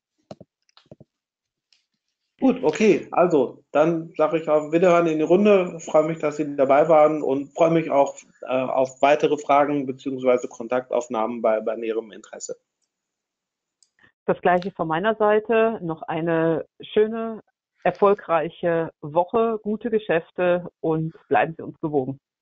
Gut, okay. Also, dann sage ich auf Wiederhören in die Runde. Freue mich, dass Sie dabei waren und freue mich auch äh, auf weitere Fragen bzw. Kontaktaufnahmen bei, bei näherem Interesse. Das Gleiche von meiner Seite. Noch eine schöne, erfolgreiche Woche, gute Geschäfte und bleiben Sie uns gewogen.